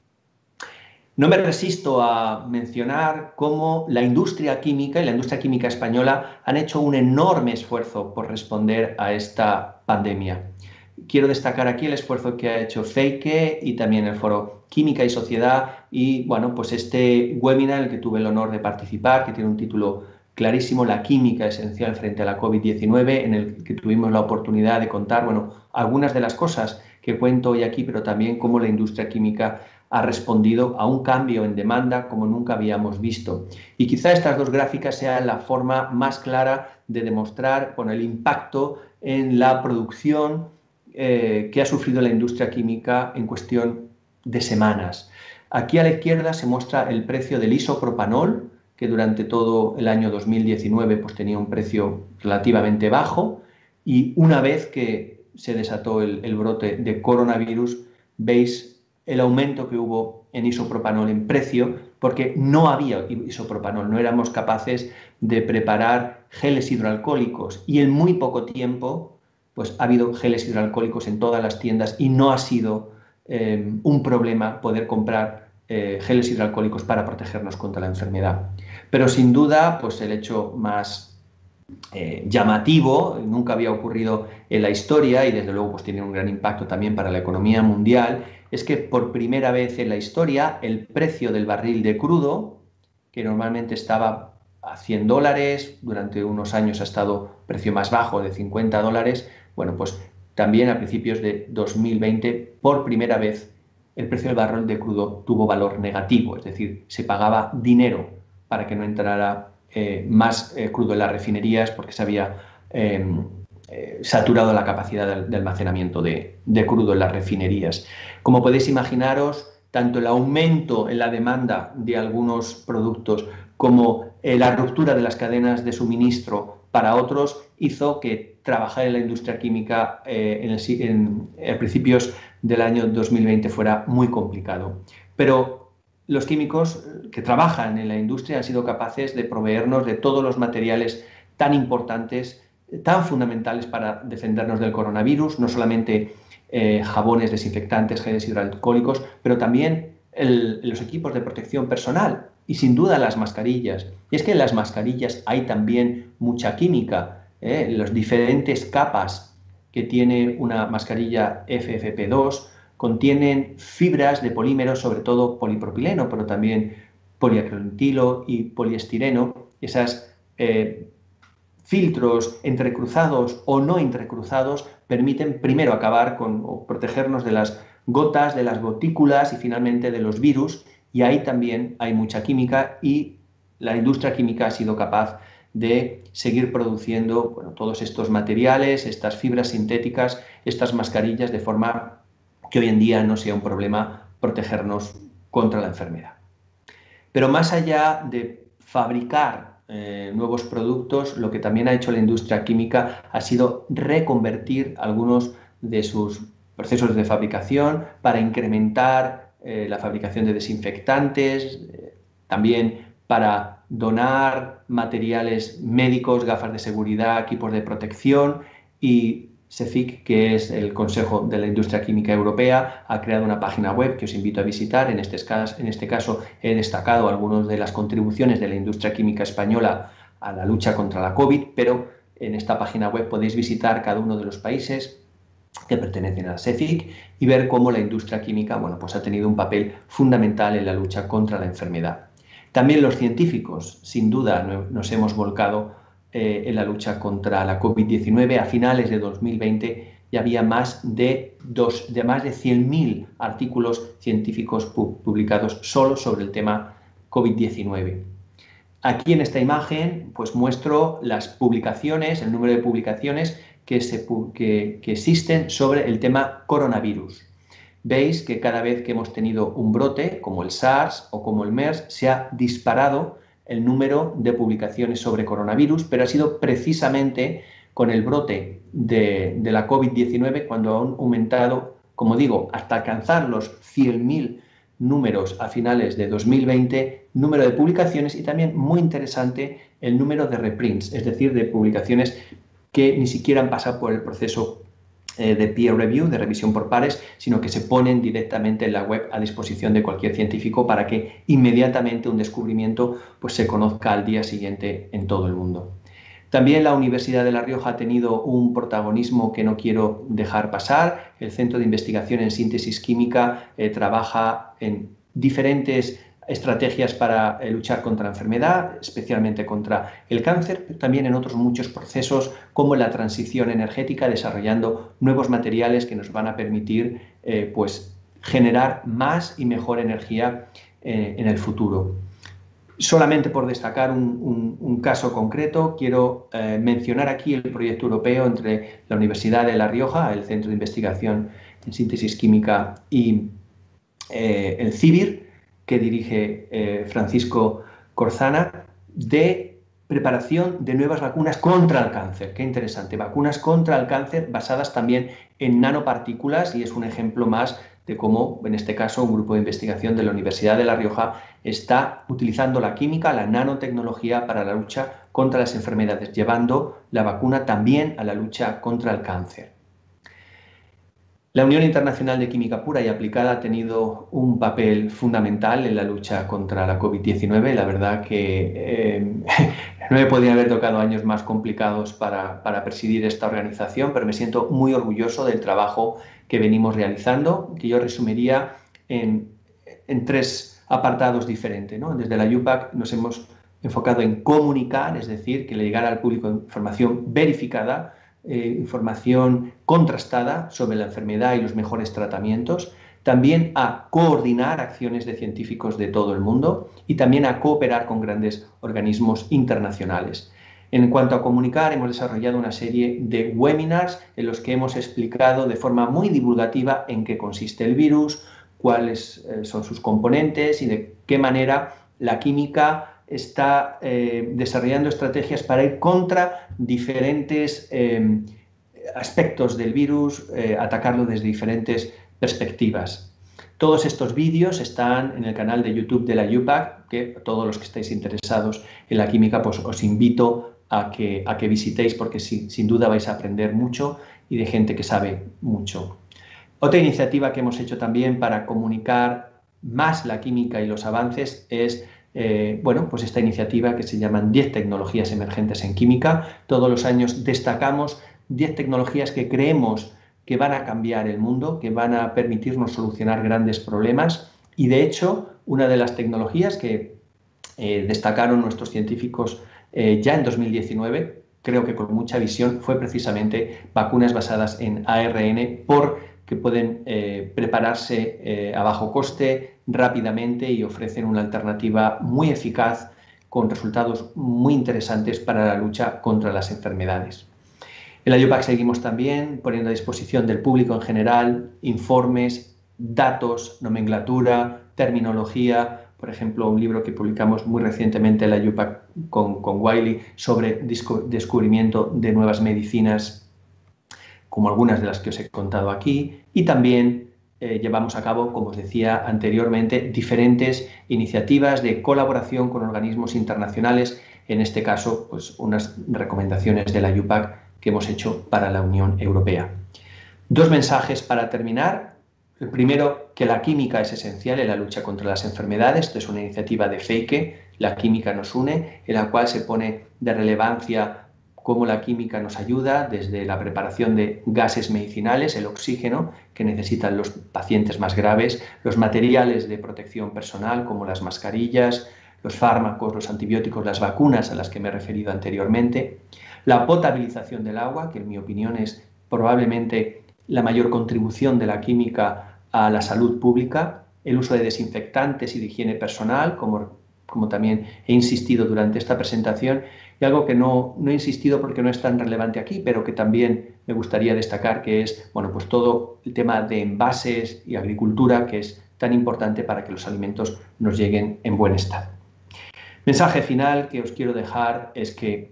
No me resisto a mencionar cómo la industria química y la industria química española han hecho un enorme esfuerzo por responder a esta pandemia. Quiero destacar aquí el esfuerzo que ha hecho FEIQE y también el Foro Química y Sociedad y, bueno, pues este webinar en el que tuve el honor de participar, que tiene un título clarísimo, La química esencial frente a la COVID diecinueve, en el que tuvimos la oportunidad de contar, bueno, algunas de las cosas que cuento hoy aquí, pero también cómo la industria química ha respondido a un cambio en demanda como nunca habíamos visto. Y quizá estas dos gráficas sean la forma más clara de demostrar, bueno, el impacto en la producción eh, que ha sufrido la industria química en cuestión de semanas. Aquí a la izquierda se muestra el precio del isopropanol, que durante todo el año dos mil diecinueve pues, tenía un precio relativamente bajo, y una vez que se desató el, el brote de coronavirus, veis el aumento que hubo en isopropanol en precio, porque no había isopropanol, no éramos capaces de preparar geles hidroalcohólicos y en muy poco tiempo pues, ha habido geles hidroalcohólicos en todas las tiendas y no ha sido eh, un problema poder comprar eh, geles hidroalcohólicos para protegernos contra la enfermedad. Pero sin duda, pues el hecho más Eh, llamativo, nunca había ocurrido en la historia y desde luego pues, tiene un gran impacto también para la economía mundial, es que por primera vez en la historia el precio del barril de crudo, que normalmente estaba a cien dólares, durante unos años ha estado precio más bajo de cincuenta dólares, bueno pues también a principios de dos mil veinte por primera vez el precio del barril de crudo tuvo valor negativo, es decir, se pagaba dinero para que no entrara Eh, más eh, crudo en las refinerías porque se había eh, eh, saturado la capacidad de, de almacenamiento de, de crudo en las refinerías. Como podéis imaginaros, tanto el aumento en la demanda de algunos productos como eh, la ruptura de las cadenas de suministro para otros hizo que trabajar en la industria química eh, en, el, en, en principios del año dos mil veinte fuera muy complicado. Pero los químicos que trabajan en la industria han sido capaces de proveernos de todos los materiales tan importantes, tan fundamentales para defendernos del coronavirus, no solamente eh, jabones, desinfectantes, geles hidroalcohólicos, pero también el, los equipos de protección personal y sin duda las mascarillas. Y es que en las mascarillas hay también mucha química, ¿eh? Las diferentes capas que tiene una mascarilla F F P dos contienen fibras de polímeros, sobre todo polipropileno, pero también poliacrolitilo y poliestireno. Esos eh, filtros entrecruzados o no entrecruzados permiten primero acabar con o protegernos de las gotas, de las gotículas y finalmente de los virus. Y ahí también hay mucha química y la industria química ha sido capaz de seguir produciendo bueno, todos estos materiales, estas fibras sintéticas, estas mascarillas de forma que hoy en día no sea un problema protegernos contra la enfermedad. Pero más allá de fabricar eh, nuevos productos, lo que también ha hecho la industria química ha sido reconvertir algunos de sus procesos de fabricación para incrementar eh, la fabricación de desinfectantes, eh, también para donar materiales médicos, gafas de seguridad, equipos de protección y CEFIC, que es el Consejo de la Industria Química Europea, ha creado una página web que os invito a visitar. En este caso, en este caso he destacado algunas de las contribuciones de la industria química española a la lucha contra la COVID, pero en esta página web podéis visitar cada uno de los países que pertenecen a la CEFIC y ver cómo la industria química, bueno, pues ha tenido un papel fundamental en la lucha contra la enfermedad. También los científicos, sin duda, nos hemos volcado eh, en la lucha contra la COVID diecinueve. A finales de dos mil veinte ya había más de, dos, de, más de cien mil artículos científicos pu publicados solo sobre el tema COVID diecinueve. Aquí en esta imagen pues muestro las publicaciones, el número de publicaciones que, se, que, que existen sobre el tema coronavirus. Veis que cada vez que hemos tenido un brote, como el SARS o como el MERS, se ha disparado el número de publicaciones sobre coronavirus, pero ha sido precisamente con el brote de, de la COVID diecinueve cuando han aumentado, como digo, hasta alcanzar los cien mil números a finales de dos mil veinte, número de publicaciones y también, muy interesante, el número de reprints, es decir, de publicaciones que ni siquiera han pasado por el proceso de peer review, de revisión por pares, sino que se ponen directamente en la web a disposición de cualquier científico para que inmediatamente un descubrimiento pues, se conozca al día siguiente en todo el mundo. También la Universidad de La Rioja ha tenido un protagonismo que no quiero dejar pasar. El Centro de Investigación en Síntesis Química eh, trabaja en diferentes estrategias para eh, luchar contra la enfermedad, especialmente contra el cáncer, pero también en otros muchos procesos como la transición energética, desarrollando nuevos materiales que nos van a permitir eh, pues, generar más y mejor energía eh, en el futuro. Solamente por destacar un, un, un caso concreto, quiero eh, mencionar aquí el proyecto europeo entre la Universidad de La Rioja, el Centro de Investigación en Síntesis Química y eh, el CIBIR, que dirige eh, Francisco Corzana, de preparación de nuevas vacunas contra el cáncer. Qué interesante, vacunas contra el cáncer basadas también en nanopartículas, y es un ejemplo más de cómo, en este caso, un grupo de investigación de la Universidad de La Rioja está utilizando la química, la nanotecnología para la lucha contra las enfermedades, llevando la vacuna también a la lucha contra el cáncer. La Unión Internacional de Química Pura y Aplicada ha tenido un papel fundamental en la lucha contra la COVID diecinueve. La verdad que eh, no me podía haber tocado años más complicados para, para presidir esta organización, pero me siento muy orgulloso del trabajo que venimos realizando, que yo resumiría en, en tres apartados diferentes, ¿no? Desde la U P A C nos hemos enfocado en comunicar, es decir, que le llegara al público información verificada, eh, información contrastada sobre la enfermedad y los mejores tratamientos, también a coordinar acciones de científicos de todo el mundo y también a cooperar con grandes organismos internacionales. En cuanto a comunicar, hemos desarrollado una serie de webinars en los que hemos explicado de forma muy divulgativa en qué consiste el virus, cuáles eh, son sus componentes y de qué manera la química está eh, desarrollando estrategias para ir contra diferentes eh, aspectos del virus, eh, atacarlo desde diferentes perspectivas. Todos estos vídeos están en el canal de YouTube de la U P A C, que todos los que estáis interesados en la química, pues os invito a que, a que visitéis, porque sí, sin duda vais a aprender mucho y de gente que sabe mucho. Otra iniciativa que hemos hecho también para comunicar más la química y los avances es eh, bueno, pues esta iniciativa que se llaman diez tecnologías emergentes en química. Todos los años destacamos diez tecnologías que creemos que van a cambiar el mundo, que van a permitirnos solucionar grandes problemas, y de hecho una de las tecnologías que eh, destacaron nuestros científicos eh, ya en dos mil diecinueve, creo que con mucha visión, fue precisamente vacunas basadas en A R N, porque pueden eh, prepararse eh, a bajo coste, rápidamente, y ofrecen una alternativa muy eficaz con resultados muy interesantes para la lucha contra las enfermedades. En la U P A C seguimos también poniendo a disposición del público en general informes, datos, nomenclatura, terminología. Por ejemplo, un libro que publicamos muy recientemente en la U P A C con, con Wiley sobre descubrimiento de nuevas medicinas, como algunas de las que os he contado aquí, y también eh, llevamos a cabo, como os decía anteriormente, diferentes iniciativas de colaboración con organismos internacionales, en este caso, pues unas recomendaciones de la U P A C que hemos hecho para la Unión Europea. Dos mensajes para terminar. El primero, que la química es esencial en la lucha contra las enfermedades. Esto es una iniciativa de FEIQE, La química nos une, en la cual se pone de relevancia cómo la química nos ayuda desde la preparación de gases medicinales, el oxígeno que necesitan los pacientes más graves, los materiales de protección personal como las mascarillas, los fármacos, los antibióticos, las vacunas a las que me he referido anteriormente, la potabilización del agua, que en mi opinión es probablemente la mayor contribución de la química a la salud pública, el uso de desinfectantes y de higiene personal, como, como también he insistido durante esta presentación, y algo que no, no he insistido porque no es tan relevante aquí, pero que también me gustaría destacar, que es bueno, pues todo el tema de envases y agricultura, que es tan importante para que los alimentos nos lleguen en buen estado. Mensaje final que os quiero dejar es que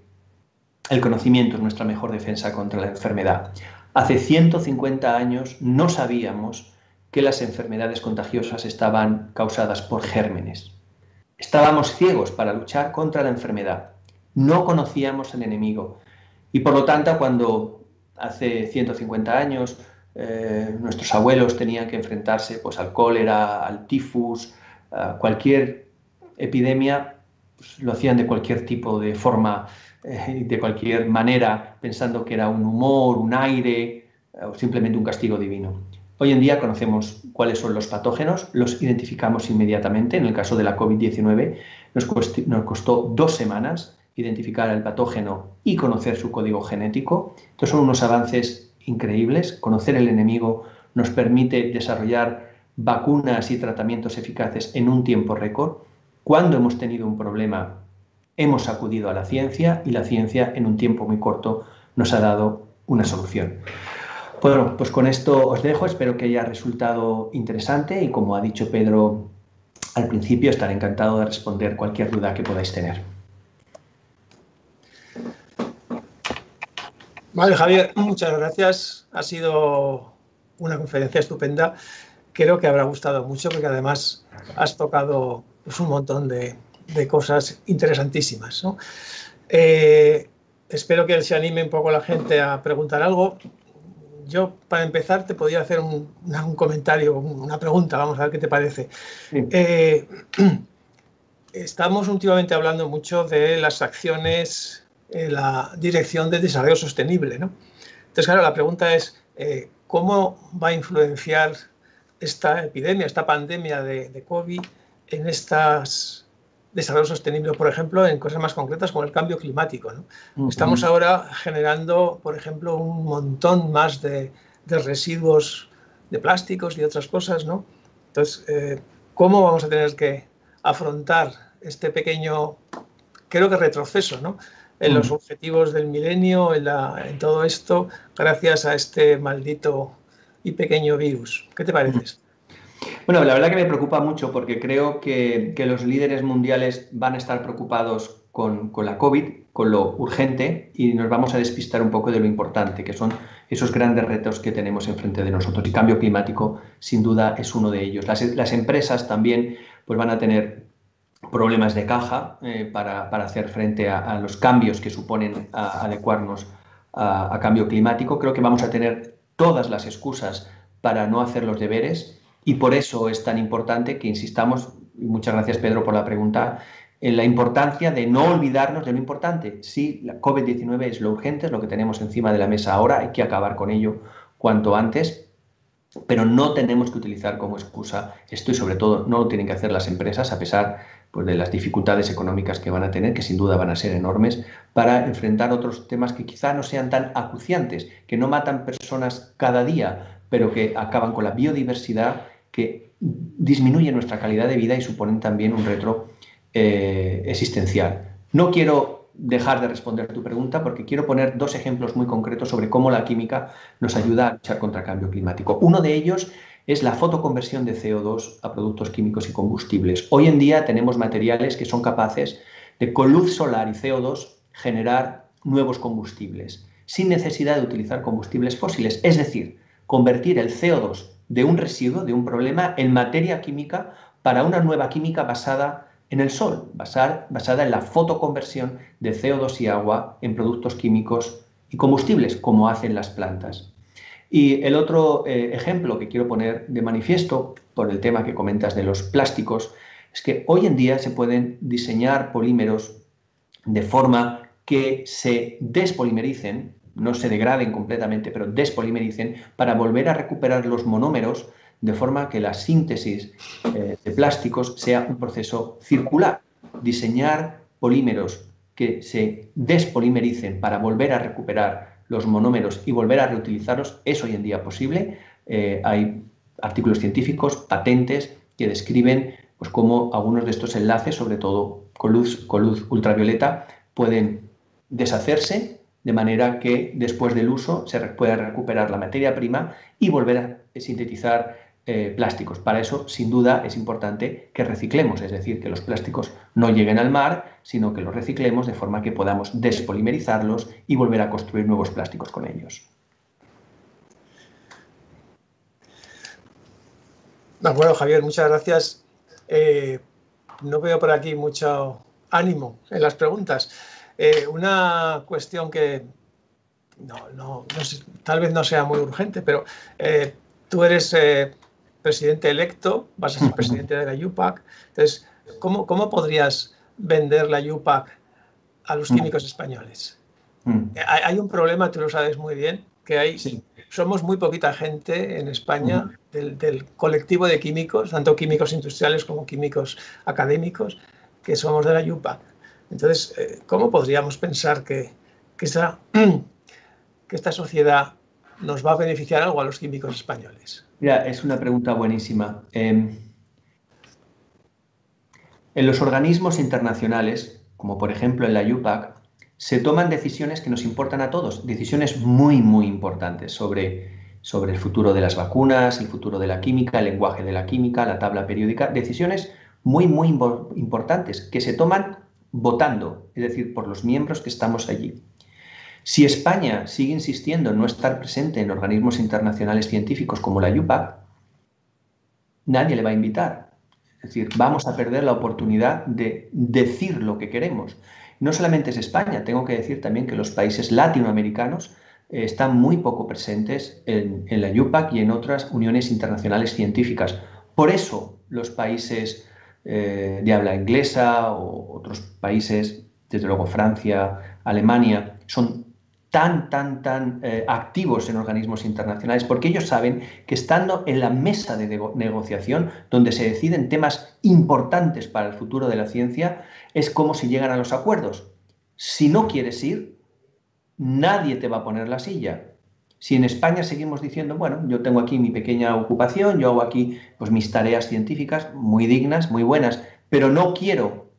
el conocimiento es nuestra mejor defensa contra la enfermedad. Hace ciento cincuenta años no sabíamos que las enfermedades contagiosas estaban causadas por gérmenes. Estábamos ciegos para luchar contra la enfermedad. No conocíamos el enemigo. Y por lo tanto, cuando hace ciento cincuenta años eh, nuestros abuelos tenían que enfrentarse pues, al cólera, al tifus, a cualquier epidemia, pues, lo hacían de cualquier tipo de forma, eh, de cualquier manera, pensando que era un humor, un aire eh, o simplemente un castigo divino. Hoy en día conocemos cuáles son los patógenos, los identificamos inmediatamente. En el caso de la COVID diecinueve nos costó, nos costó dos semanas identificar el patógeno y conocer su código genético. Estos son unos avances increíbles. Conocer el enemigo nos permite desarrollar vacunas y tratamientos eficaces en un tiempo récord. Cuando hemos tenido un problema, hemos acudido a la ciencia y la ciencia en un tiempo muy corto nos ha dado una solución. Bueno, pues con esto os dejo. Espero que haya resultado interesante y, como ha dicho Pedro al principio, estaré encantado de responder cualquier duda que podáis tener. Vale, Javier, muchas gracias. Ha sido una conferencia estupenda. Creo que habrá gustado mucho porque además has tocado pues, un montón de, de cosas interesantísimas, ¿no? Eh, espero que se anime un poco la gente a preguntar algo. Yo, para empezar, te podría hacer un, un comentario, una pregunta, vamos a ver qué te parece. Sí. Eh, estamos últimamente hablando mucho de las acciones en la dirección del desarrollo sostenible, ¿no? Entonces, claro, la pregunta es, eh, ¿cómo va a influenciar esta epidemia, esta pandemia de, de COVID en estos desarrollo sostenible, por ejemplo, en cosas más concretas como el cambio climático, ¿no? Uh-huh. Estamos ahora generando, por ejemplo, un montón más de, de residuos de plásticos y otras cosas, ¿no? Entonces, eh, ¿cómo vamos a tener que afrontar este pequeño, creo que retroceso, ¿no?, en los objetivos del milenio, en, la, en todo esto, gracias a este maldito y pequeño virus? ¿Qué te parece? Bueno, la verdad que me preocupa mucho porque creo que, que los líderes mundiales van a estar preocupados con, con la COVID, con lo urgente, y nos vamos a despistar un poco de lo importante, que son esos grandes retos que tenemos enfrente de nosotros. Y cambio climático, sin duda, es uno de ellos. Las, las empresas también pues, van a tener problemas de caja eh, para, para hacer frente a, a los cambios que suponen a, adecuarnos a, a cambio climático. Creo que vamos a tener todas las excusas para no hacer los deberes y por eso es tan importante que insistamos, y muchas gracias Pedro por la pregunta, en la importancia de no olvidarnos de lo importante. Sí, la COVID diecinueve es lo urgente, es lo que tenemos encima de la mesa ahora, hay que acabar con ello cuanto antes, pero no tenemos que utilizar como excusa esto y sobre todo no lo tienen que hacer las empresas a pesar pues, de las dificultades económicas que van a tener, que sin duda van a ser enormes, para enfrentar otros temas que quizá no sean tan acuciantes, que no matan personas cada día, pero que acaban con la biodiversidad, que disminuyen nuestra calidad de vida y suponen también un reto eh, existencial. No quiero dejar de responder tu pregunta porque quiero poner dos ejemplos muy concretos sobre cómo la química nos ayuda a luchar contra el cambio climático. Uno de ellos es la fotoconversión de C O dos a productos químicos y combustibles. Hoy en día tenemos materiales que son capaces de, con luz solar y C O dos, generar nuevos combustibles, sin necesidad de utilizar combustibles fósiles. Es decir, convertir el C O dos de un residuo, de un problema, en materia química para una nueva química basada en el sol, basar, basada en la fotoconversión de C O dos y agua en productos químicos y combustibles, como hacen las plantas. Y el otro eh, ejemplo que quiero poner de manifiesto, por el tema que comentas de los plásticos, es que hoy en día se pueden diseñar polímeros de forma que se despolimericen, no se degraden completamente, pero despolimericen, para volver a recuperar los monómeros, de forma que la síntesis eh, de plásticos sea un proceso circular. Diseñar polímeros que se despolimericen para volver a recuperar los monómeros y volver a reutilizarlos es hoy en día posible. Eh, hay artículos científicos, patentes, que describen pues, cómo algunos de estos enlaces, sobre todo con luz, con luz ultravioleta, pueden deshacerse de manera que después del uso se pueda recuperar la materia prima y volver a sintetizar eh, plásticos. Para eso, sin duda, es importante que reciclemos, es decir, que los plásticos no lleguen al mar, sino que los reciclemos de forma que podamos despolimerizarlos y volver a construir nuevos plásticos con ellos. De acuerdo, Javier, muchas gracias. Eh, no veo por aquí mucho ánimo en las preguntas. Eh, una cuestión que no, no, no sé, tal vez no sea muy urgente, pero eh, tú eres eh, presidente electo, vas a ser presidente de la U P A C. Entonces, ¿cómo, cómo podrías vender la U P A C a los químicos españoles? Hay, hay un problema, tú lo sabes muy bien, que hay, sí. somos muy poquita gente en España del, del colectivo de químicos, tanto químicos industriales como químicos académicos, que somos de la U P A C. Entonces, ¿cómo podríamos pensar que, que, esa, que esta sociedad nos va a beneficiar algo a los químicos españoles? Mira, es una pregunta buenísima. Eh, en los organismos internacionales, como por ejemplo en la U P A C, se toman decisiones que nos importan a todos, decisiones muy, muy importantes sobre, sobre el futuro de las vacunas, el futuro de la química, el lenguaje de la química, la tabla periódica, decisiones muy, muy importantes que se toman votando, es decir, por los miembros que estamos allí. Si España sigue insistiendo en no estar presente en organismos internacionales científicos como la U P A C, nadie le va a invitar. Es decir, vamos a perder la oportunidad de decir lo que queremos. No solamente es España, tengo que decir también que los países latinoamericanos eh, están muy poco presentes en, en la U P A C y en otras uniones internacionales científicas. Por eso los países eh, de habla inglesa o otros países, desde luego Francia, Alemania, son tan, tan, tan eh, activos en organismos internacionales, porque ellos saben que estando en la mesa de negociación, donde se deciden temas importantes para el futuro de la ciencia, es como si llegan a los acuerdos. Si no quieres ir, nadie te va a poner la silla. Si en España seguimos diciendo, bueno, yo tengo aquí mi pequeña ocupación, yo hago aquí pues, mis tareas científicas muy dignas, muy buenas, pero no quiero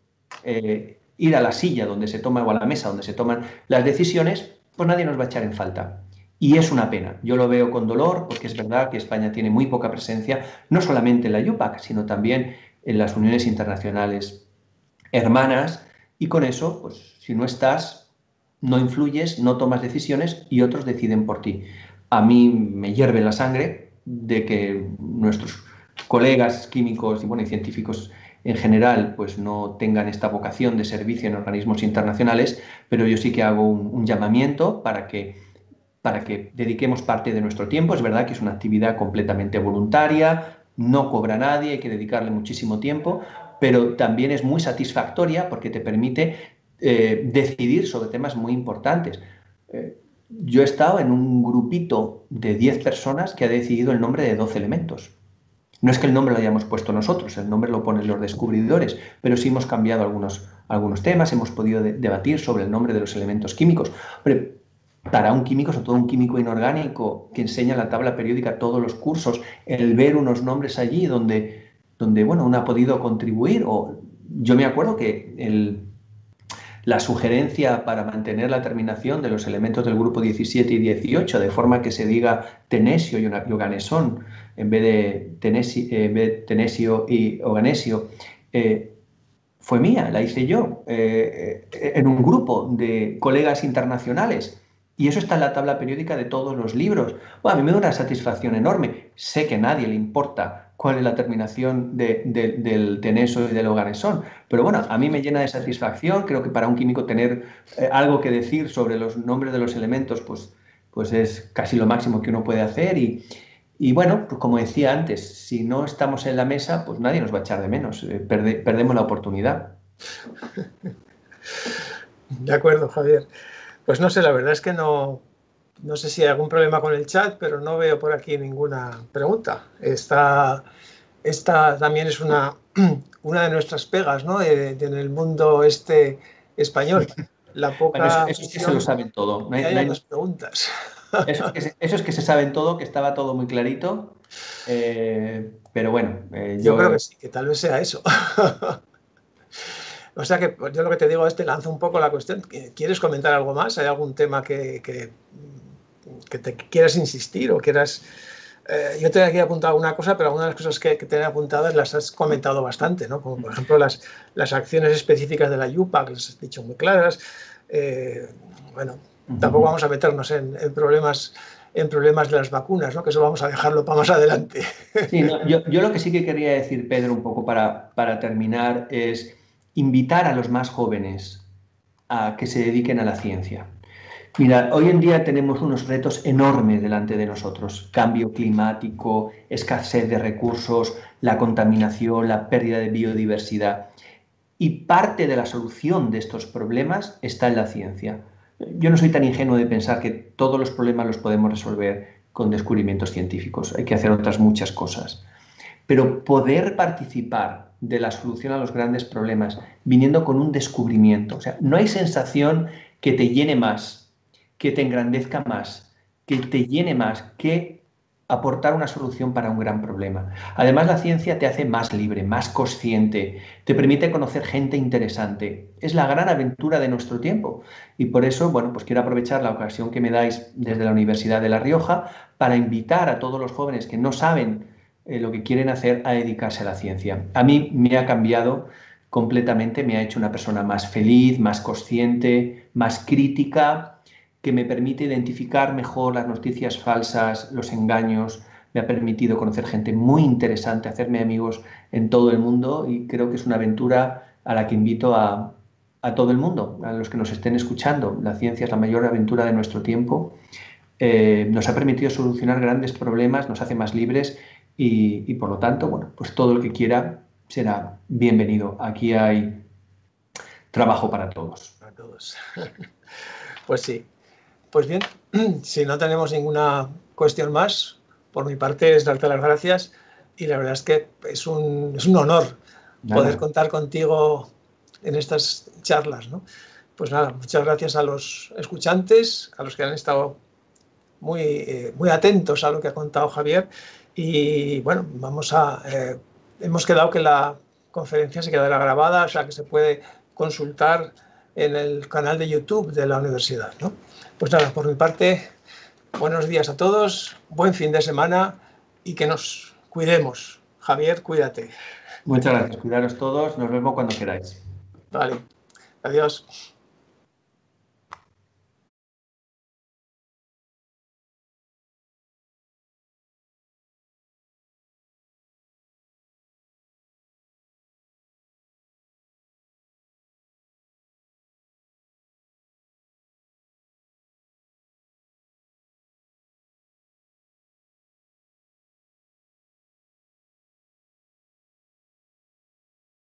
eh, ir a la silla donde se toma o a la mesa donde se toman las decisiones, pues nadie nos va a echar en falta. Y es una pena. Yo lo veo con dolor porque es verdad que España tiene muy poca presencia, no solamente en la U P A C, sino también en las uniones internacionales hermanas, y con eso, pues si no estás, no influyes, no tomas decisiones y otros deciden por ti. A mí me hierve la sangre de que nuestros colegas químicos y, bueno, y científicos en general pues no tengan esta vocación de servicio en organismos internacionales, pero yo sí que hago un, un llamamiento para que, para que dediquemos parte de nuestro tiempo. Es verdad que es una actividad completamente voluntaria, no cobra a nadie, hay que dedicarle muchísimo tiempo, pero también es muy satisfactoria porque te permite eh, decidir sobre temas muy importantes. Eh, yo he estado en un grupito de diez personas que ha decidido el nombre de doce elementos. No es que el nombre lo hayamos puesto nosotros, el nombre lo ponen los descubridores, pero sí hemos cambiado algunos, algunos temas, hemos podido de, debatir sobre el nombre de los elementos químicos. Pero para un químico, sobre todo un químico inorgánico que enseña la tabla periódica todos los cursos, el ver unos nombres allí donde, donde bueno, uno ha podido contribuir, o yo me acuerdo que el, la sugerencia para mantener la terminación de los elementos del grupo diecisiete y dieciocho, de forma que se diga tenesio y oganesón, en vez de, tenesi, eh, en vez de tenesio y oganesio, eh, fue mía, la hice yo, eh, en un grupo de colegas internacionales. Y eso está en la tabla periódica de todos los libros. Bueno, a mí me da una satisfacción enorme. Sé que a nadie le importa cuál es la terminación de, de, del teneso y del oganesón. Pero bueno, a mí me llena de satisfacción. Creo que para un químico tener eh, algo que decir sobre los nombres de los elementos, pues, pues es casi lo máximo que uno puede hacer. Y, y bueno, pues como decía antes, si no estamos en la mesa, pues nadie nos va a echar de menos. Eh, perde, perdemos la oportunidad. De acuerdo, Javier. Pues no sé, la verdad es que no, no sé si hay algún problema con el chat, pero no veo por aquí ninguna pregunta. Esta, esta también es una, una de nuestras pegas, ¿no? De, de en el mundo este español. La poca bueno, eso, eso es que se lo saben todo. No hay, que no haya hay... más preguntas. Eso es, que se, eso es que se saben todo, que estaba todo muy clarito. Eh, pero bueno, eh, yo... yo creo he... que sí, que tal vez sea eso. O sea que yo lo que te digo es, te lanzo un poco la cuestión. ¿Quieres comentar algo más? ¿Hay algún tema que, que, que te quieras insistir o quieras...? Eh, yo te he aquí apuntado una cosa, pero algunas de las cosas que, que te he apuntado las has comentado bastante, ¿no? Como por ejemplo las, las acciones específicas de la IUPAC, que las has dicho muy claras. Eh, bueno, tampoco vamos a meternos en, en problemas en problemas de las vacunas, ¿no? Que eso vamos a dejarlo para más adelante. Sí, no, yo, yo lo que sí que quería decir, Pedro, un poco para, para terminar, es invitar a los más jóvenes a que se dediquen a la ciencia. Mira, hoy en día tenemos unos retos enormes delante de nosotros. Cambio climático, escasez de recursos, la contaminación, la pérdida de biodiversidad. Y parte de la solución de estos problemas está en la ciencia. Yo no soy tan ingenuo de pensar que todos los problemas los podemos resolver con descubrimientos científicos. Hay que hacer otras muchas cosas. Pero poder participar de la solución a los grandes problemas viniendo con un descubrimiento. O sea, no hay sensación que te llene más, que te engrandezca más, que te llene más, que aportar una solución para un gran problema. Además, la ciencia te hace más libre, más consciente, te permite conocer gente interesante. Es la gran aventura de nuestro tiempo. Y por eso, bueno, pues quiero aprovechar la ocasión que me dais desde la Universidad de La Rioja para invitar a todos los jóvenes que no saben eh, lo que quieren hacer a dedicarse a la ciencia. A mí me ha cambiado completamente, me ha hecho una persona más feliz, más consciente, más crítica, que me permite identificar mejor las noticias falsas, los engaños, me ha permitido conocer gente muy interesante, hacerme amigos en todo el mundo y creo que es una aventura a la que invito a, a todo el mundo, a los que nos estén escuchando. La ciencia es la mayor aventura de nuestro tiempo, eh, nos ha permitido solucionar grandes problemas, nos hace más libres y, y por lo tanto, bueno, pues todo el que quiera será bienvenido. Aquí hay trabajo para todos. Para todos. Pues sí. Pues bien, si no tenemos ninguna cuestión más, por mi parte es darte las gracias y la verdad es que es un, es un honor nada. poder contar contigo en estas charlas, ¿no? Pues nada, muchas gracias a los escuchantes, a los que han estado muy, eh, muy atentos a lo que ha contado Javier y bueno, vamos a... Eh, hemos quedado que la conferencia se quedará grabada, o sea que se puede consultar en el canal de YouTube de la universidad, ¿no? Pues nada, por mi parte, buenos días a todos, buen fin de semana y que nos cuidemos. Javier, cuídate. Muchas gracias, cuidaros todos, nos vemos cuando queráis. Vale, adiós.